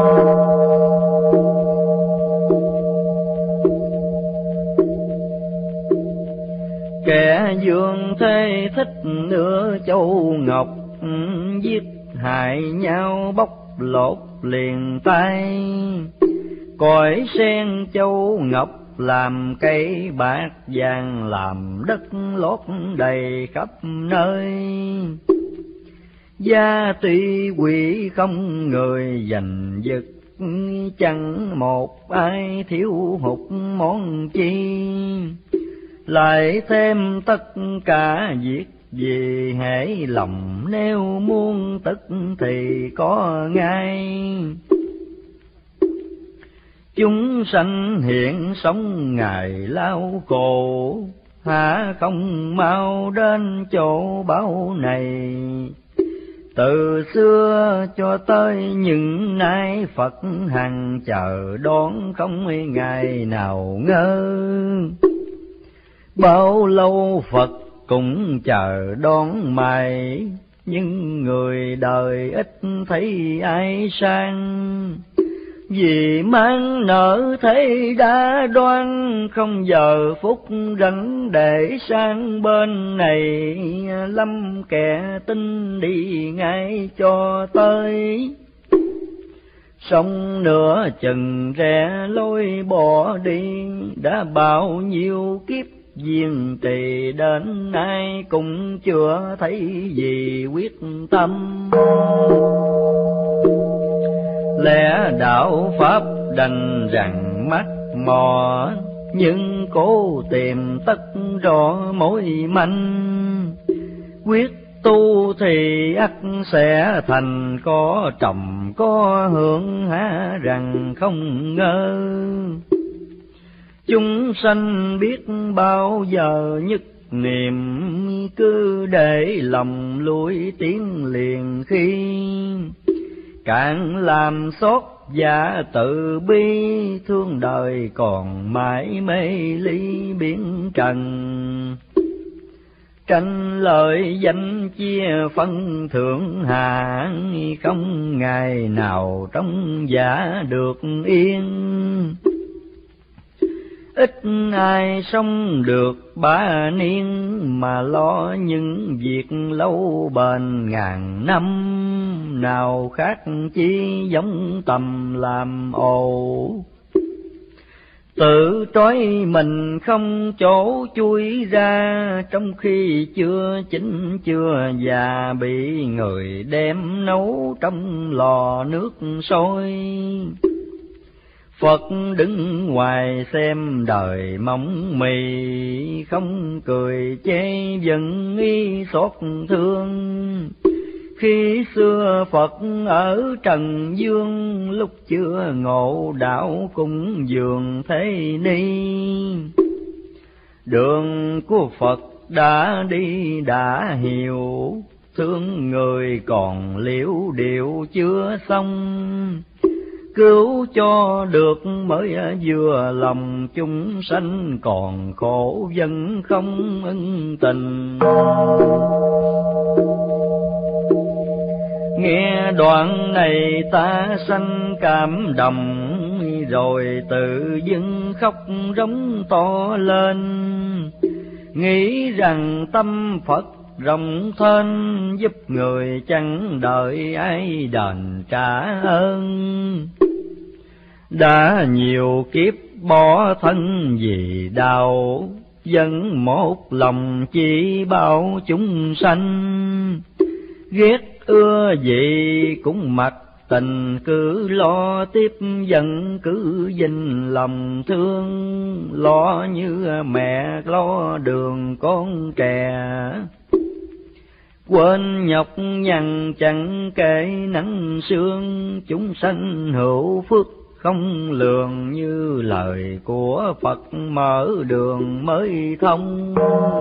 Kẻ dương thế thích nửa châu ngọc, giết hại nhau bóc lột liền tay. Cõi sen châu ngọc làm cây bạc vàng, làm đất lót đầy khắp nơi. Gia tuy quỷ không người giành giật, chẳng một ai thiếu hụt món chi. Lại thêm tất cả việc vì hễ lòng nếu muốn tức thì có ngay. Chúng sanh hiện sống ngày lao khổ, há không mau đến chỗ báo này. Từ xưa cho tới những nay Phật hằng chờ đón không ngày nào ngơ. Bao lâu Phật cũng chờ đón mày, nhưng người đời ít thấy ai sang. Vì mang nợ thế đã đoan, không giờ phút rảnh để sang bên này. Lâm kẻ tin đi ngay cho tới, xong nửa chừng rẽ lối bỏ đi. Đã bao nhiêu kiếp duyên trì đến nay, cũng chưa thấy gì quyết tâm. Lẽ đạo pháp đành rằng mắt mò, nhưng cố tìm tất rõ mối manh. Quyết tu thì ắt sẽ thành, có trầm có hưởng há rằng không ngơ. Chúng sanh biết bao giờ nhất niệm, cứ để lòng lối tiếng liền khi. Càng làm xót giả tự bi, thương đời còn mãi mê ly biến trần. Tranh lợi danh chia phân thượng hạ, không ngày nào trong giả được yên. Ít ai sống được ba niên, mà lo những việc lâu bền ngàn năm. Nào khác chi giống tầm làm ồ, tự trói mình không chỗ chui ra. Trong khi chưa chín chưa già, bị người đem nấu trong lò nước sôi. Phật đứng ngoài xem đời mong mì, không cười chê vẫn y xót thương. Khi xưa Phật ở trần dương, lúc chưa ngộ đạo cũng dường thế ni. Đường của Phật đã đi đã hiểu, thương người còn liễu điệu chưa xong. Cứu cho được mới vừa lòng, chúng sanh còn khổ vẫn không ân tình. Nghe đoạn này ta sanh cảm động, rồi tự dưng khóc rống to lên. Nghĩ rằng tâm Phật rộng thênh, giúp người chẳng đợi ai đền trả ơn. Đã nhiều kiếp bỏ thân vì đạo, vẫn một lòng chỉ bao chúng sanh. Ghét ưa gì cũng mặc tình, cứ lo tiếp dẫn cứ dình lòng thương. Lo như mẹ lo đường con trẻ, quên nhọc nhằn chẳng kể nắng sương. Chúng sanh hữu phước không lường, như lời của Phật mở đường mới thông.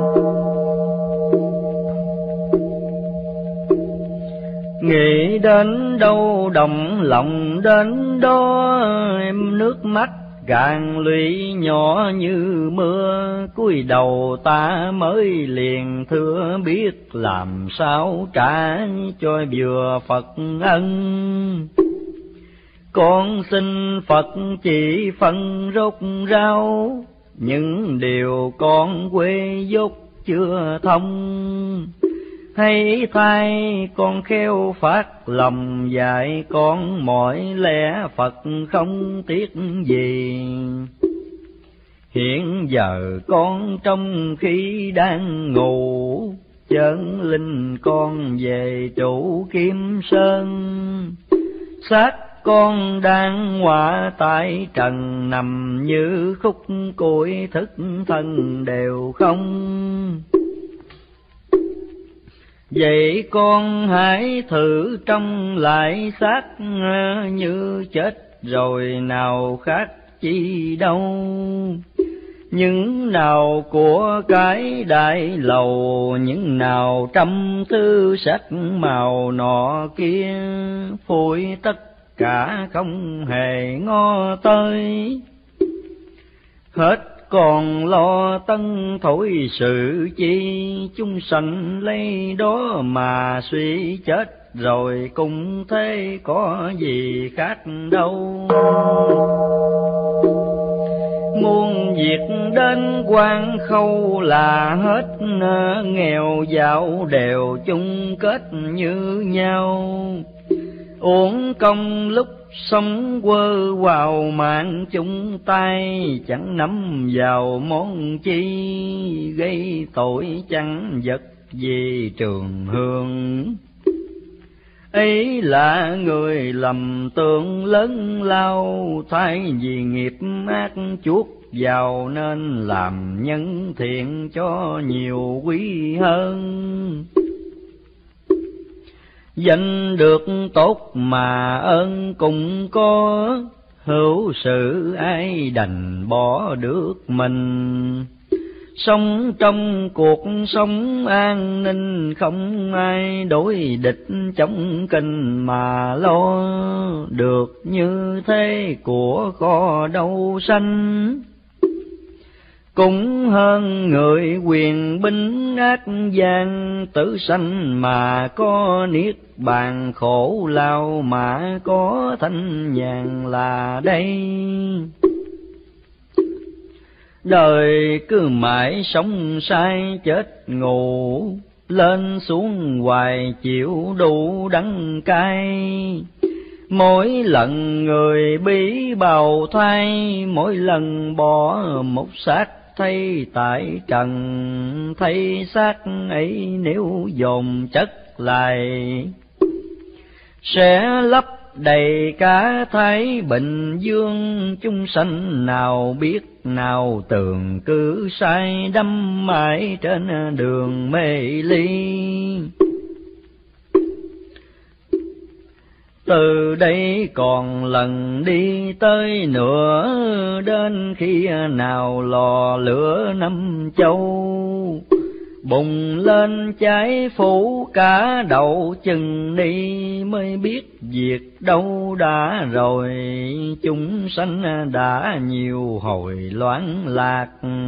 Nghĩ đến đâu động lòng đến đó, em nước mắt càng lụy nhỏ như mưa. Cúi đầu ta mới liền thưa, biết làm sao trả cho vừa Phật ân. Con xin Phật chỉ phân rốt rau, những điều con quê dốt chưa thông. Hay thay con khéo phát lòng dạy con mọi lẽ Phật không tiếc gì. Hiện giờ con trong khi đang ngủ, chân linh con về trụ Kim Sơn. Xác con đang họa tại trần, nằm như khúc củi thức thân đều không. Vậy con hãy thử trông lại xác, như chết rồi nào khác chi đâu. những nào của cái đại lầu, những nào trăm thứ sắc màu nọ kia, phủi tất cả không hề ngó tới. Hết còn lo tân thổi sự chi, chúng sanh lấy đó mà suy chết, rồi cũng thế có gì khác đâu. Muôn việc đến quan khâu là hết, nghèo giàu đều chung kết như nhau. Uổng công lúc sống quơ vào mạng chung tay, chẳng nắm vào món chi, gây tội chẳng vật gì trường hương. Ấy là người lầm tưởng lớn lao, thay vì nghiệp ác chuốc vào, nên làm nhân thiện cho nhiều quý hơn. Danh được tốt mà ơn cũng có, hữu sự ai đành bỏ được mình. Sống trong cuộc sống an ninh, không ai đối địch chống kinh mà lo, được như thế của kho đâu sanh. Cũng hơn người quyền binh ác gian, tử sanh mà có niết bàn, khổ lao mà có thanh nhàn là đây. Đời cứ mãi sống sai chết ngủ, lên xuống hoài chịu đủ đắng cay. Mỗi lần người bí bào thai, mỗi lần bỏ một xác thấy tại trần. Thấy xác ấy nếu dồn chất lại, sẽ lấp đầy cả Thái Bình Dương. Chúng sanh nào biết nào tường, cứ sai đắm mãi trên đường mê ly. Từ đây còn lần đi tới nữa, đến khi nào lò lửa năm châu. Bùng lên cháy phủ cả đầu chừng đi, mới biết việc đâu đã rồi. Chúng sanh đã nhiều hồi loạn lạc,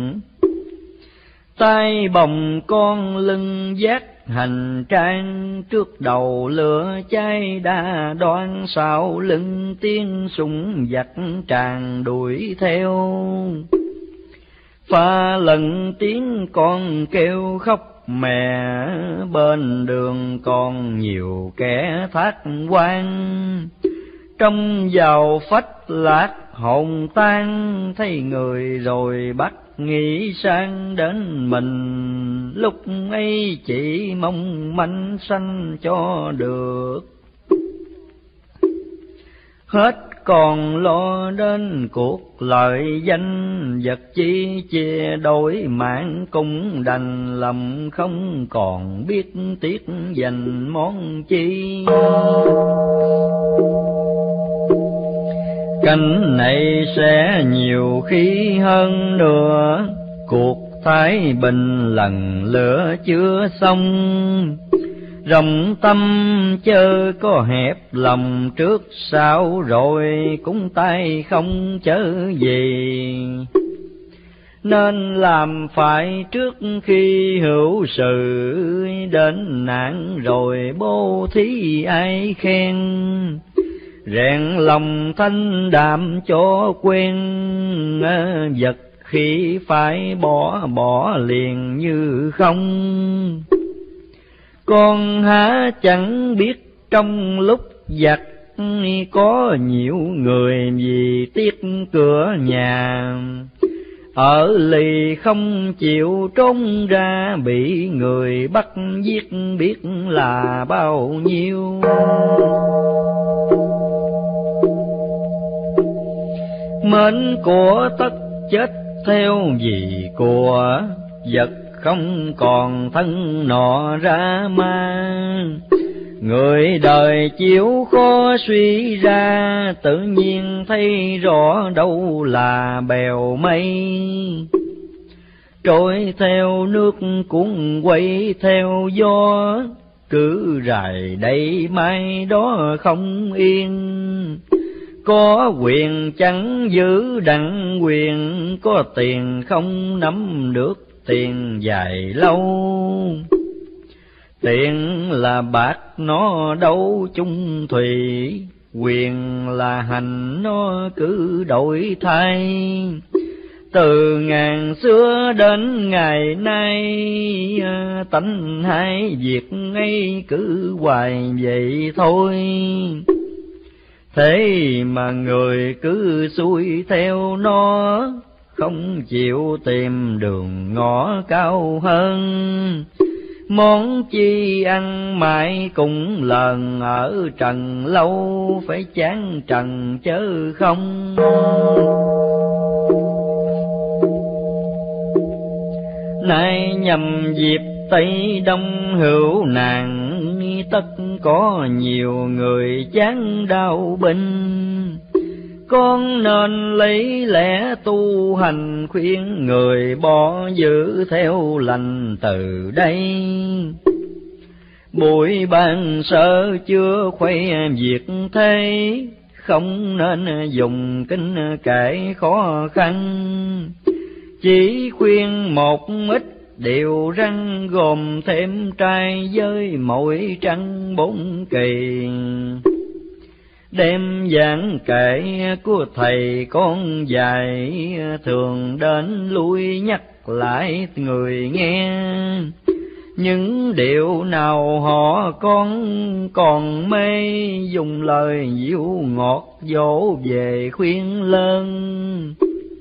tay bồng con lưng vác hành trang. Trước đầu lửa cháy đã đoan, sau lưng tiếng súng giặc tràn đuổi theo. Pha lần tiếng con kêu khóc mẹ, bên đường còn nhiều kẻ thác quan. Trong vào phách lạc hồn tan, thấy người rồi bắt nghĩ sang đến mình. Lúc ấy chỉ mong manh sanh cho được, hết còn lo đến cuộc lợi danh. Vật chi chia đổi mạng cũng đành lầm, không còn biết tiếc dành món chi. Cảnh này sẽ nhiều khi hơn nữa, cuộc thái bình lần lửa chưa xong. Rộng tâm chớ có hẹp lòng, trước sau rồi cũng tay không chớ gì. Nên làm phải trước khi hữu sự, đến nạn rồi bố thí ai khen. Rèn lòng thanh đạm cho quen, vật khi phải bỏ bỏ liền như không. Con há chẳng biết trong lúc giặc, có nhiều người vì tiếc cửa nhà. Ở lì không chịu trốn ra, bị người bắt giết biết là bao nhiêu. Mến của tất chết theo vì của, vật không còn thân nọ ra ma. Người đời chịu khó suy ra, tự nhiên thấy rõ đâu là bèo mây. trôi theo nước cuốn quay theo gió, cứ rài đây mai đó không yên. Có quyền chẳng giữ đặng quyền, có tiền không nắm được tiền dài lâu. Tiền là bạc nó đâu chung thủy, quyền là hành nó cứ đổi thay. Từ ngàn xưa đến ngày nay, tánh hai việc ấy cứ hoài vậy thôi. Thế mà người cứ xuôi theo nó, không chịu tìm đường ngõ cao hơn. Món chi ăn mãi cũng lần ở trần lâu, phải chán trần chớ không. Nay nhằm dịp Tây Đông hữu nạn, tất có nhiều người chán đau bệnh. Con nên lấy lẽ tu hành, khuyên người bỏ giữ theo lành từ đây. Buổi ban sơ chưa khuây việc thế, không nên dùng kinh kể khó khăn. Chỉ khuyên một ít điều răn, gồm thêm trai với mỗi trăng bốn kỳ. Đêm giảng kể của thầy con dạy, thường đến lui nhắc lại người nghe. Những điều nào họ con còn mê, dùng lời dịu ngọt dỗ về khuyên lớn.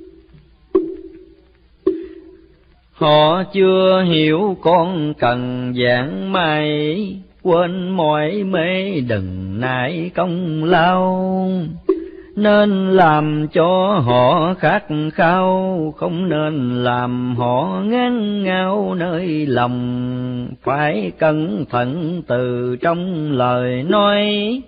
Họ chưa hiểu con cần giảng mai, quên mọi mê đừng nại công lao. Nên làm cho họ khát khao, không nên làm họ ngán ngao nơi lòng. Phải cẩn thận từ trong lời nói,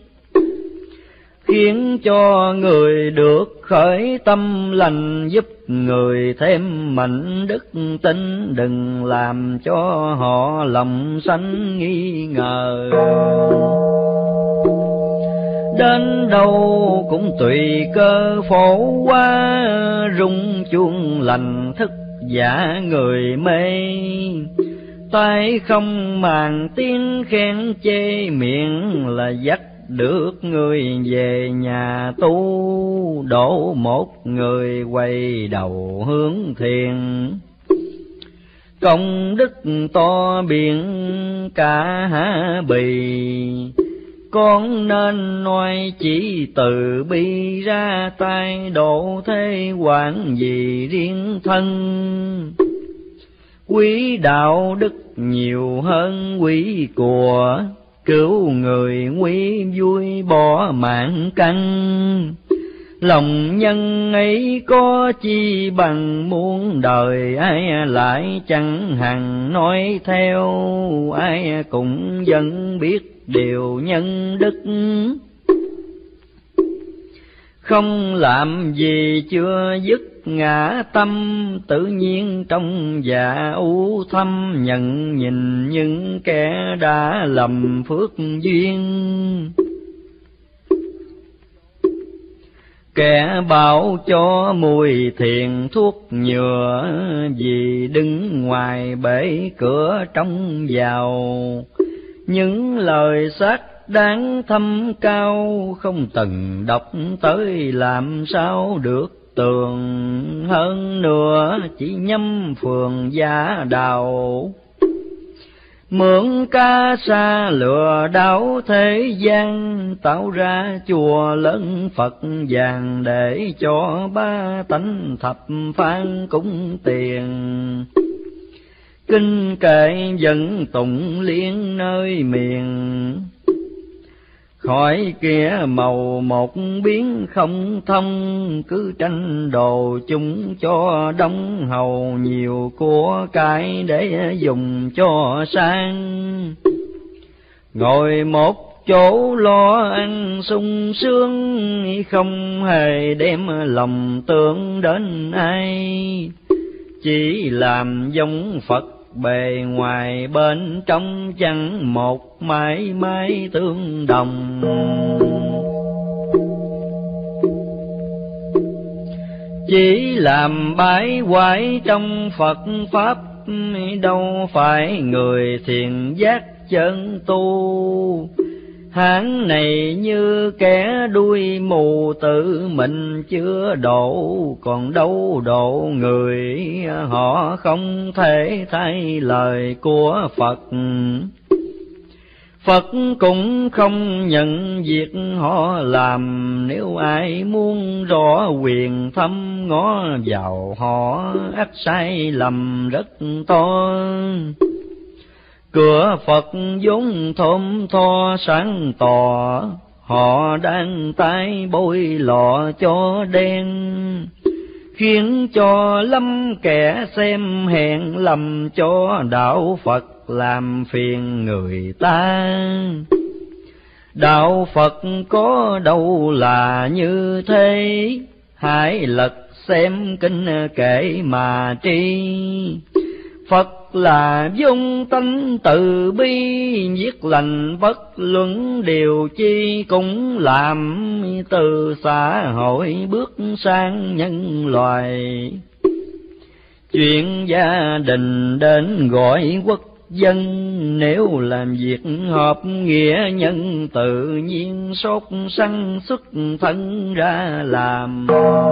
khiến cho người được khởi tâm lành, giúp người thêm mạnh đức tin. Đừng làm cho họ lòng sanh nghi ngờ. Đến đâu cũng tùy cơ phổ quá, rung chuông lành thức giả người mê. Tai không màng tiếng khen chê, miệng là dắt được người về nhà tu. Đổ một người quay đầu hướng thiền, công đức to biển cả há bì. Con nên nói chỉ từ bi ra tay, độ thế quản gì riêng thân. Quý đạo đức nhiều hơn quý của, cứu người nguy vui bỏ mạng căn. Lòng nhân ấy có chi bằng muôn đời, ai lại chẳng hằng nói theo. Ai cũng vẫn biết điều nhân đức, không làm gì chưa dứt ngã tâm. Tự nhiên trong dạ u thâm, nhận nhìn những kẻ đã lầm phước duyên. Kẻ bảo cho mùi thiền thuốc nhựa, vì đứng ngoài bể cửa trông vào. Những lời sát đáng thâm cao, không từng đọc tới làm sao được tường. Hơn nữa chỉ nhắm phường giả đào, mượn ca sa lừa đảo thế gian. Tạo ra chùa lớn Phật vàng, để cho ba tánh thập phan cúng tiền. Kinh kệ dẫn tụng liên nơi miền, khỏi kia màu một biến không thông. Cứ tranh đồ chúng cho đông hầu, nhiều của cải để dùng cho sang. Ngồi một chỗ lo ăn sung sướng, không hề đem lòng tưởng đến ai. chỉ làm giống Phật bề ngoài, bên trong chẳng một mãi mãi tương đồng. Chỉ làm bái quái trong Phật Pháp, đâu phải người thiền giác chân tu. Hán này như kẻ đuôi mù, tự mình chưa độ, còn đâu độ người. Họ không thể thay lời của Phật, Phật cũng không nhận việc họ làm. Nếu ai muốn rõ quyền thâm, ngó vào họ ắt sai lầm rất to. Cửa Phật vốn thơm tho sáng tỏ, họ đang tay bôi lọ cho đen, khiến cho lắm kẻ xem hẹn lầm cho đạo Phật, làm phiền người ta. Đạo Phật có đâu là như thế, hãy lật xem kinh kệ mà tri. Phật là vốn tánh từ bi, viết lành bất luận điều chi, cũng làm từ xã hội bước sang nhân loài. Chuyện gia đình đến gọi quốc dân, nếu làm việc hợp nghĩa nhân, tự nhiên sốt sắng xuất thân ra làm.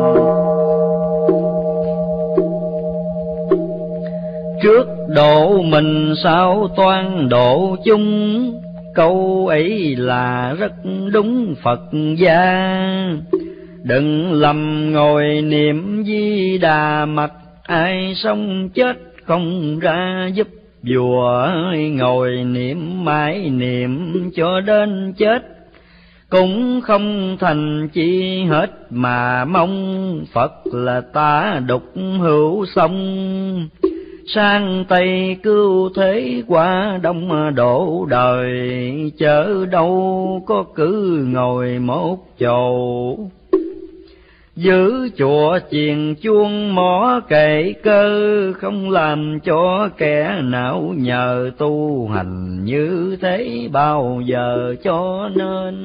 Trước độ mình sao toan độ chung, câu ấy là rất đúng Phật gia. Đừng lầm ngồi niệm Di Đà mạch, ai sống chết không ra giúp vua. Ngồi niệm mãi niệm cho đến chết, cũng không thành chi hết, mà mong Phật là ta đục hữu sông. Sang Tây cứu thế qua Đông độ đời, chớ đâu có cứ ngồi một chỗ. Giữ chùa chiền chuông mỏ kệ cơ, không làm cho kẻ não nhờ tu hành như thế bao giờ cho nên.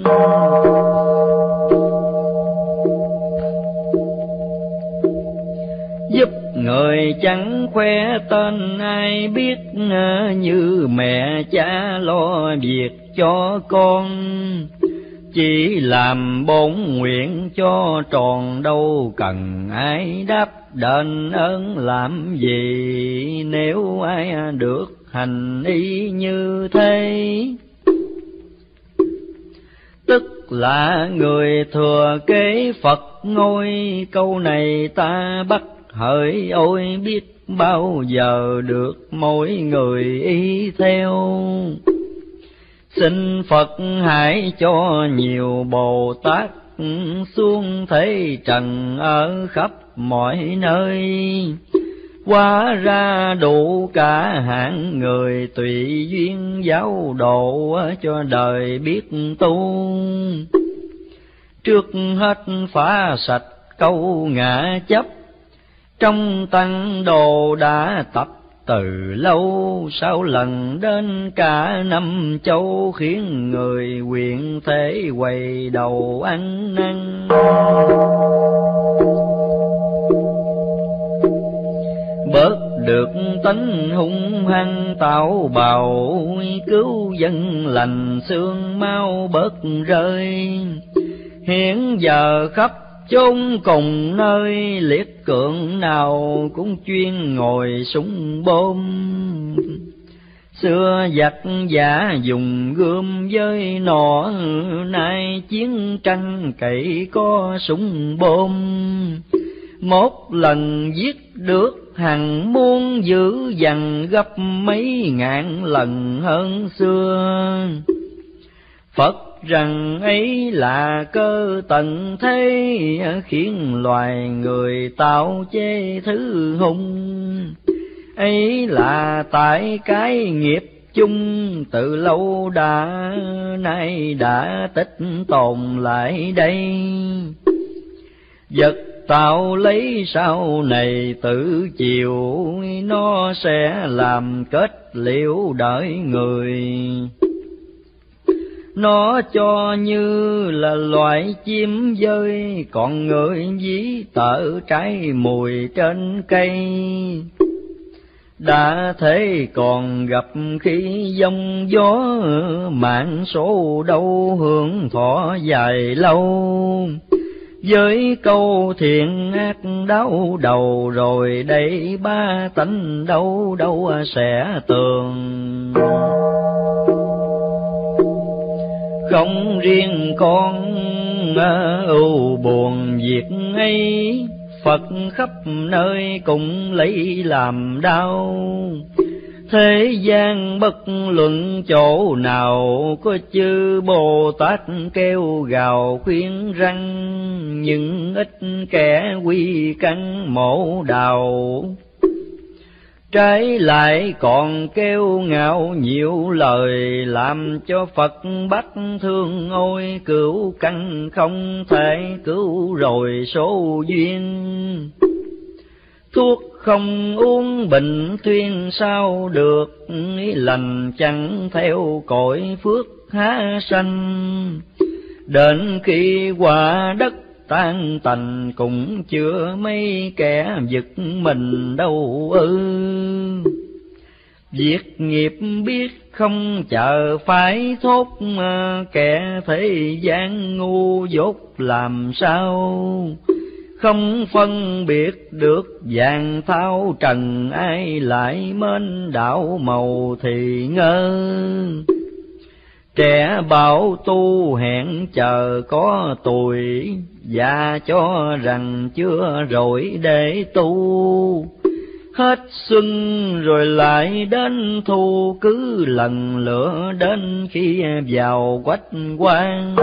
Giúp người chẳng khoe tên ai biết, như mẹ cha lo việc cho con. Chỉ làm bổn nguyện cho tròn, đâu cần ai đáp đền ơn làm gì. Nếu ai được hành y như thế, tức là người thừa kế Phật ngôi. Câu này ta bắt hỡi ôi, biết bao giờ được mỗi người y theo. Xin Phật hãy cho nhiều Bồ Tát xuống thế trần ở khắp mọi nơi. Hóa ra đủ cả hạng người, tùy duyên giáo độ cho đời biết tu. Trước hết phá sạch câu ngã chấp, trong tăng đồ đã tập từ lâu. Sáu lần đến cả năm châu, khiến người quyền thế quay đầu ăn năn. Bớt được tánh hung hăng tạo bạo, cứu dân lành xương mau bớt rơi. Hiện giờ khắp chốn cùng nơi, liệt cưỡng nào cũng chuyên ngồi súng bom. Xưa giặc giả dùng gươm với nỏ, nay chiến tranh cậy có súng bom. Một lần giết được hàng muôn, dữ dằn gấp mấy ngàn lần hơn xưa. Phật rằng ấy là cơ tận thế, khiến loài người tạo chế thứ hung. Ấy là tại cái nghiệp chung, từ lâu đã nay đã tích tồn lại đây. Vật tạo lấy sau này tự chịu, nó sẽ làm kết liễu đợi người. Nó cho như là loại chim dơi, còn người dí tợ trái mùi trên cây. Đã thế còn gặp khi giông gió, mạng số đâu hưởng thọ dài lâu. Với câu thiện ác đau đầu, rồi đây ba tánh đâu đâu sẽ tường. Không riêng con ưu buồn việc ấy, Phật khắp nơi cũng lấy làm đau. Thế gian bất luận chỗ nào, có chư Bồ Tát kêu gào khuyên răng, nhưng ít kẻ quy căn mổ đào. Trái lại còn kêu ngạo nhiều lời, làm cho Phật bách thương ôi, cứu căn không thể cứu rồi số duyên. Thuốc không uống bệnh thuyên sao được, lành chẳng theo cội phước há sanh. Đến khi quả đất tan tành, cũng chưa mấy kẻ giật mình đâu ư. Việc nghiệp biết không chờ phải thốt, kẻ thế gian ngu dốt làm sao. Không phân biệt được vàng thao trần, ai lại mến đạo màu thì ngơ. Trẻ bảo tu hẹn chờ có tuổi, và cho rằng chưa rồi để tu. Hết xuân rồi lại đến thu, cứ lần lữa đến khi vào quách quan.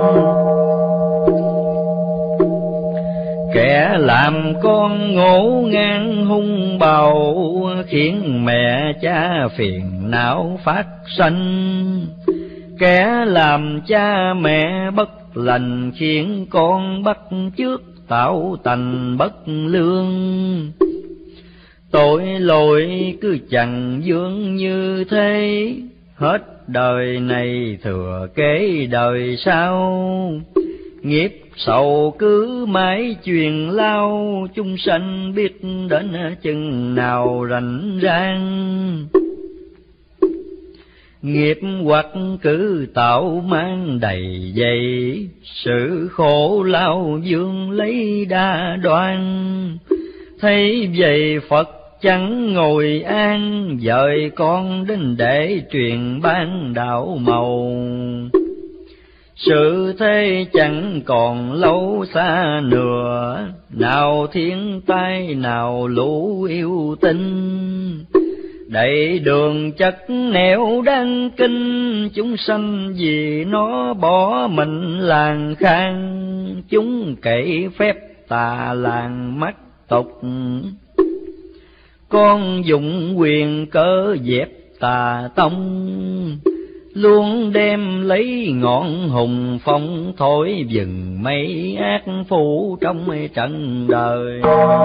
Kẻ làm con ngổ ngang hung bạo, khiến mẹ cha phiền não phát sanh. Kẻ làm cha mẹ bất lành, khiến con bắt chước tạo thành bất lương. Tội lỗi cứ chẳng vương như thế, hết đời này thừa kế đời sau. Nghiệp sầu cứ mãi truyền lao, chúng sanh biết đến chừng nào rảnh rang. Nghiệp hoặc cứ tạo mang đầy dày, sự khổ lao dương lấy đa đoan. Thấy vậy Phật chẳng ngồi an, dời con đến để truyền ban đạo màu. Sự thế chẳng còn lâu xa nữa, nào thiên tai nào lũ yêu tinh. Đầy đường chất nẻo đang kinh, chúng sanh vì nó bỏ mình làng khang. Chúng cậy phép tà làng mắt tục, con dụng quyền cớ dẹp tà tông. Luôn đem lấy ngọn hùng phong, thổi dừng mấy ác phụ trong trận đời.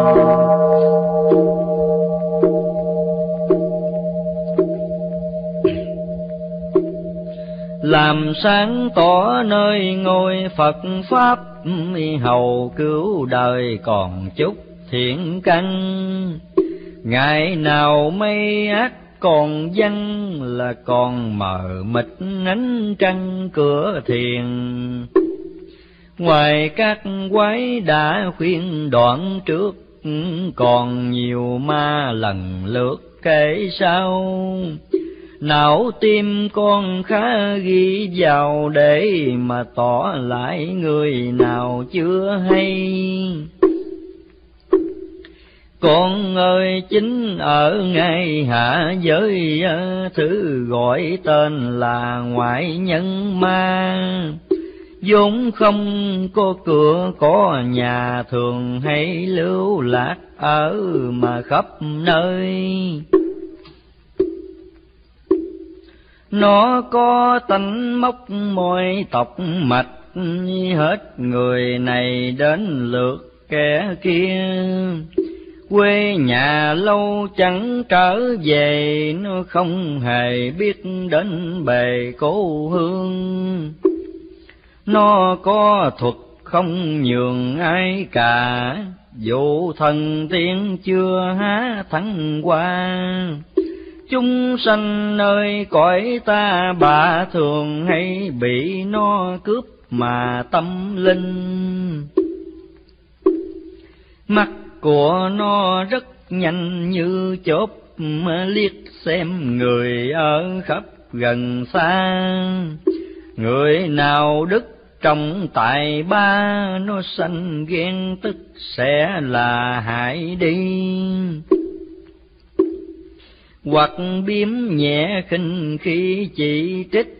Làm sáng tỏ nơi ngôi Phật Pháp, hầu cứu đời còn chút thiện căn. Ngày nào mây ác còn văng, là còn mờ mịt ánh trăng cửa thiền. Ngoài các quái đã khuyên đoạn trước, còn nhiều ma lần lượt kể sau. Não tim con khá ghi vào, để mà tỏ lại người nào chưa hay. Con ơi chính ở ngay hạ giới, thứ gọi tên là ngoại nhân ma. vốn không có cửa có nhà, thường hay lưu lạc ở mà khắp nơi. Nó có tánh móc môi tộc mạch, hết người này đến lượt kẻ kia. Quê nhà lâu chẳng trở về, nó không hề biết đến bề cố hương. Nó có thuật không nhường ai cả, dù thần tiên chưa há thắng qua. Chúng sanh nơi cõi ta bạ thường hay bị nó cướp mà tâm linh. Mắt của nó rất nhanh như chớp, liếc xem người ở khắp gần xa. Người nào đức trong tài ba, nó sanh ghen tức sẽ là hại đi. Hoặc biếm nhẹ khinh khi chỉ trích,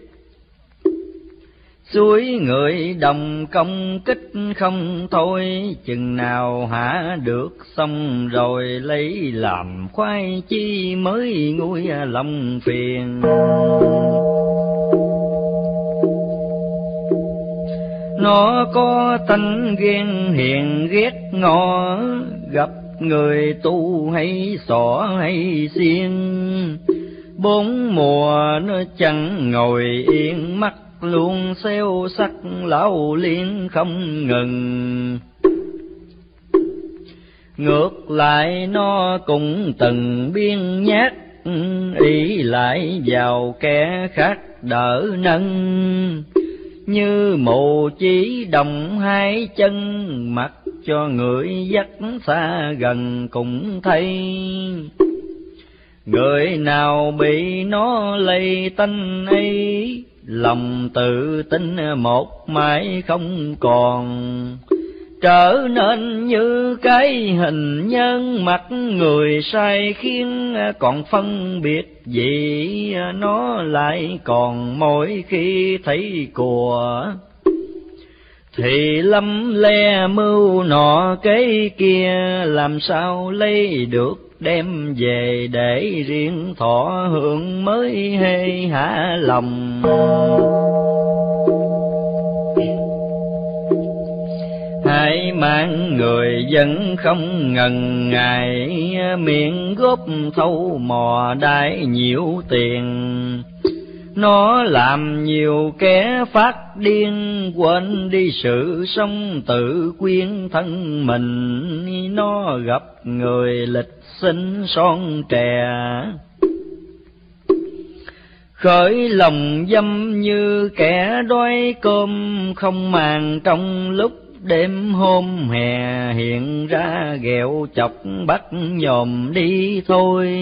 suối người đồng công kích không thôi. Chừng nào hả được xong rồi lấy làm khoái chi, mới nguôi lòng phiền. Nó có tánh ghen hiền ghét ngó, gặp người tu hay xỏ hay xiên. Bốn mùa nó chẳng ngồi yên, mắt luôn xeo sắc lão liên không ngừng. Ngược lại nó cũng từng biên nhát, ý lại vào kẻ khác đỡ nâng. Như mù chỉ đồng hai chân, mặc cho người dắt xa gần cũng thấy. Người nào bị nó lây tanh ấy, lòng tự tin một mãi không còn. Trở nên như cái hình nhân mặt người sai khiến, còn phân biệt gì nó lại còn mỗi khi thấy của. Thì lâm le mưu nọ cái kia, làm sao lấy được đem về để riêng thọ hưởng mới hê hả lòng. Hai mang người vẫn không ngần ngại, miệng góp thâu mò đái nhiều tiền. Nó làm nhiều kẻ phát điên, quên đi sự sống tự quyến thân mình. Nó gặp người lịch sinh son trẻ, khởi lòng dâm như kẻ đói cơm không màng. Trong lúc đêm hôm hè hiện ra ghẹo chọc bắt nhòm đi thôi.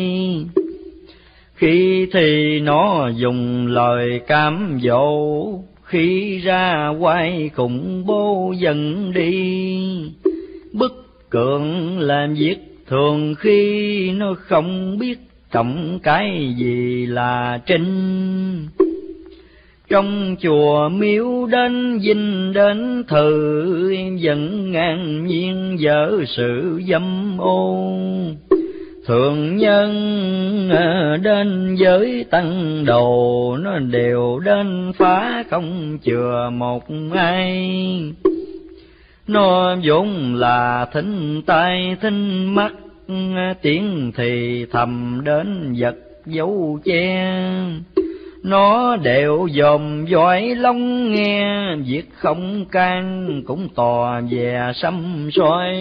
Khi thì nó dùng lời cám dỗ, khi ra quay khủng bố dần đi. Bức cưỡng làm việc thường khi nó không biết trọng cái gì là trinh. Trong chùa miếu đến dinh đến thử, vẫn ngang nhiên dở sự dâm ô. Thường nhân đến giới tăng đồ, nó đều đến phá không chừa một ai. Nó vốn là thính tai thính mắt, tiếng thì thầm đến vật dấu che. Nó đều dòm dõi lắng nghe, việc không can cũng tò về xăm soi.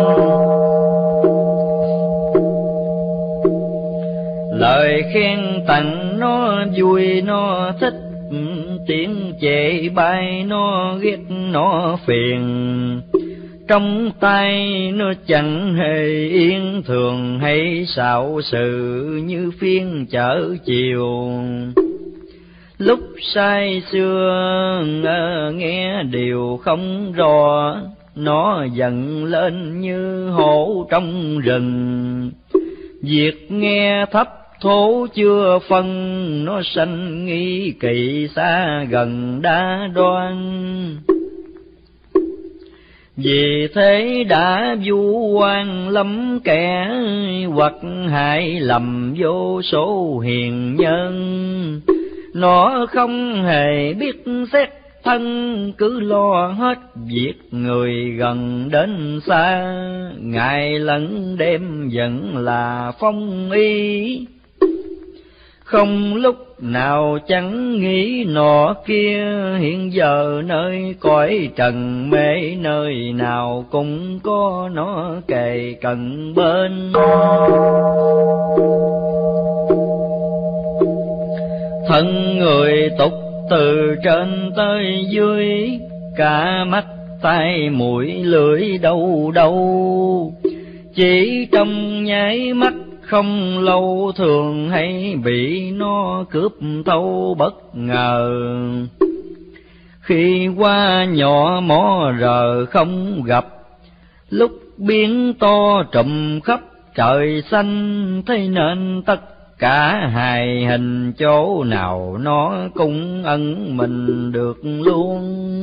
Lời khen tặng nó vui nó thích, tiếng chê bai nó ghét nó phiền. Trong tay nó chẳng hề yên, thường hay xạo sự như phiên chợ chiều. Lúc say xưa nghe điều không rõ, nó dần lên như hổ trong rừng. Việc nghe thấp thố chưa phân, nó sanh nghi kỵ xa gần đa đoan. Vì thế đã vu oan lắm kẻ, hoặc hại lầm vô số hiền nhân. Nó không hề biết xét thân cứ lo hết việc người gần đến xa, ngày lẫn đêm vẫn là phong y. Không lúc nào chẳng nghĩ nọ kia, hiện giờ nơi cõi trần mê nơi nào cũng có nó kề cận bên. Thân người tục từ trên tới dưới, cả mắt tai mũi lưỡi đâu đâu, chỉ trong nháy mắt không lâu thường hay bị nó cướp thâu bất ngờ. Khi qua nhỏ mó rờ không gặp, lúc biến to trùm khắp trời xanh, thế nên tất cả hài hình chỗ nào nó cũng ẩn mình được luôn.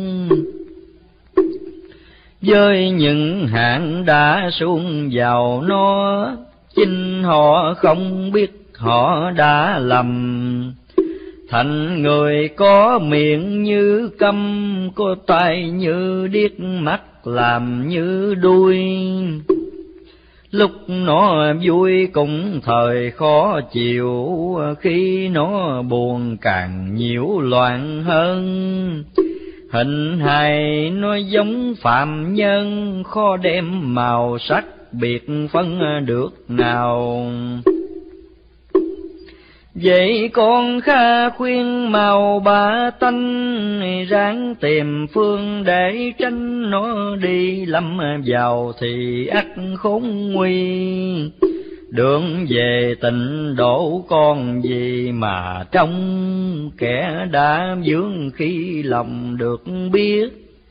Với những hạng đã xuống vào nó, chính họ không biết họ đã lầm. Thành người có miệng như câm, có tai như điếc, mắt làm như đuôi. Lúc nó vui cũng thời khó chịu, khi nó buồn càng nhiễu loạn hơn. Hình hài nó giống phạm nhân, khó đem màu sắc biệt phân được nào. Vậy con Kha khuyên màu ba tánh, ráng tìm phương để tránh nó đi lâm vào thì ắt khốn nguy. Đường về tịnh độ con gì mà trong, kẻ đã vướng khi lòng được biết.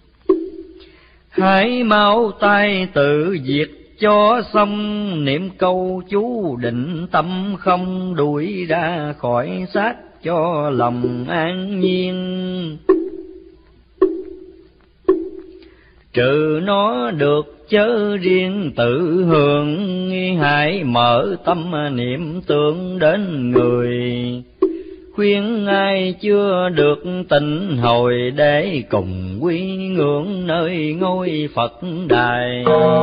Hãy mau tay tự diệt cho xong, niệm câu chú định tâm không đuổi ra khỏi xác cho lòng an nhiên. Trừ nó được chớ riêng tự hưởng, hãy mở tâm niệm tưởng đến người. Khuyên ai chưa được tịnh hồi, để cùng quy ngưỡng nơi ngôi Phật đài.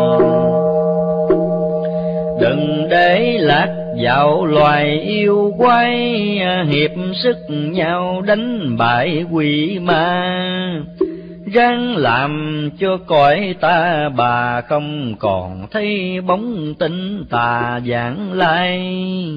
Đừng để lạc vào loài yêu quái, hiệp sức nhau đánh bại quỷ ma. Ráng làm cho cõi ta bà không còn thấy bóng tinh tà vãng lai.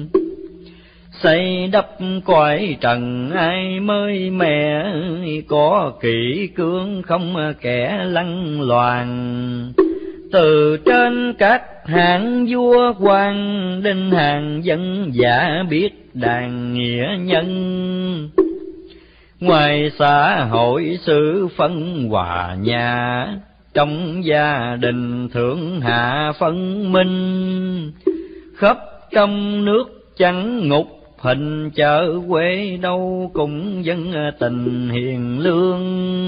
Xây đắp cõi trần ai mới mẹ, có kỷ cương không kẻ lăng loàn. Từ trên các hạng vua quan, đến hàng dân giả biết đàn nghĩa nhân. Ngoài xã hội sự phân hòa nhà, trong gia đình thượng hạ phân minh. Khắp trong nước chẳng ngục hình, chợ quê đâu cũng dân tình hiền lương.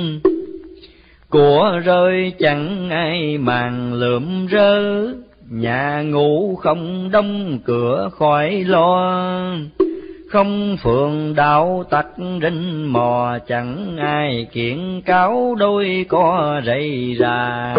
Của rơi chẳng ai màng lượm rơ, nhà ngủ không đóng cửa khỏi lo. Không phường đạo tặc rinh mò, chẳng ai kiện cáo đôi co rầy rà.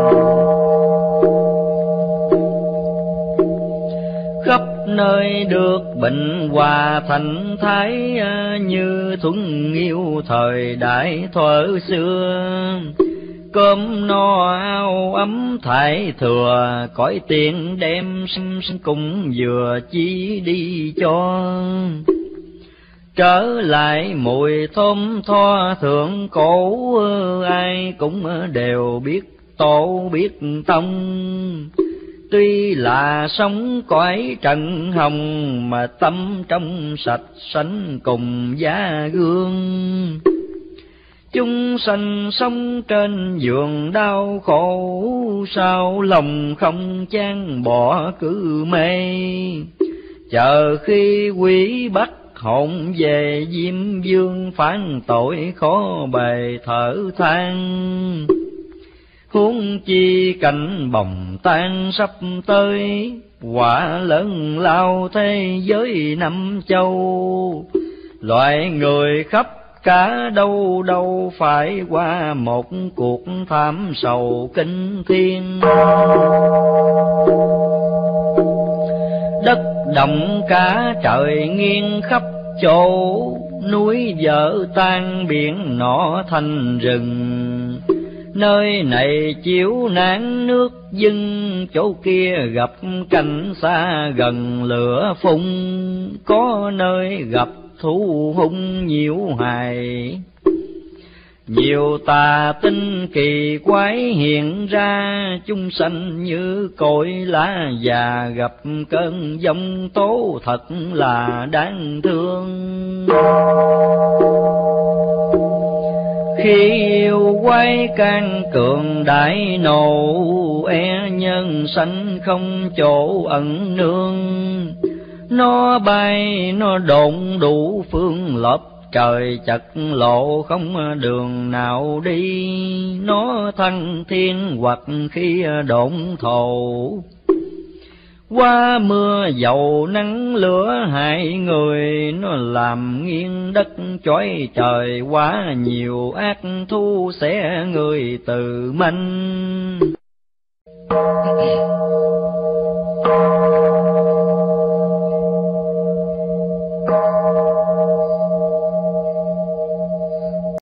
Khắp nơi được bình hòa thành thái, như thuần yêu thời đại thuở xưa. Cơm no áo ấm thải thừa, cõi tiền đem sinh cùng vừa chi đi cho. Trở lại mùi thơm tho thượng cổ, ai cũng đều biết tổ biết tông. Tuy là sống cõi trần hồng, mà tâm trong sạch sánh cùng giá gương. Chúng sanh sống trên giường đau khổ, sao lòng không chan bỏ cứ mê. Chờ khi quý bắt hồn về, Diêm Vương phán tội khó bề thở than. Huống chi cảnh bồng tan sắp tới, quả lớn lao thế giới năm châu. Loại người khắp cả đâu đâu phải qua một cuộc thảm sầu kinh thiên. Đất động cả trời nghiêng khắp chỗ, núi vỡ tan biển nọ thành rừng. Nơi này chiếu nắng nước dưng, chỗ kia gặp cảnh xa gần lửa phun. Có nơi gặp thú hung nhiễu hài, nhiều tà tinh kỳ quái hiện ra. Chúng sanh như cội lá già, gặp cơn giông tố thật là đáng thương. Khi yêu quái can cường đại nộ, e nhân sanh không chỗ ẩn nương. Nó bay nó độn đủ phương lấp, trời chật lộ không đường nào đi. Nó thăng thiên hoặc khi độn thổ, qua mưa dầu nắng lửa hại người. Nó làm nghiêng đất chói trời, quá nhiều ác thu sẽ người từ manh.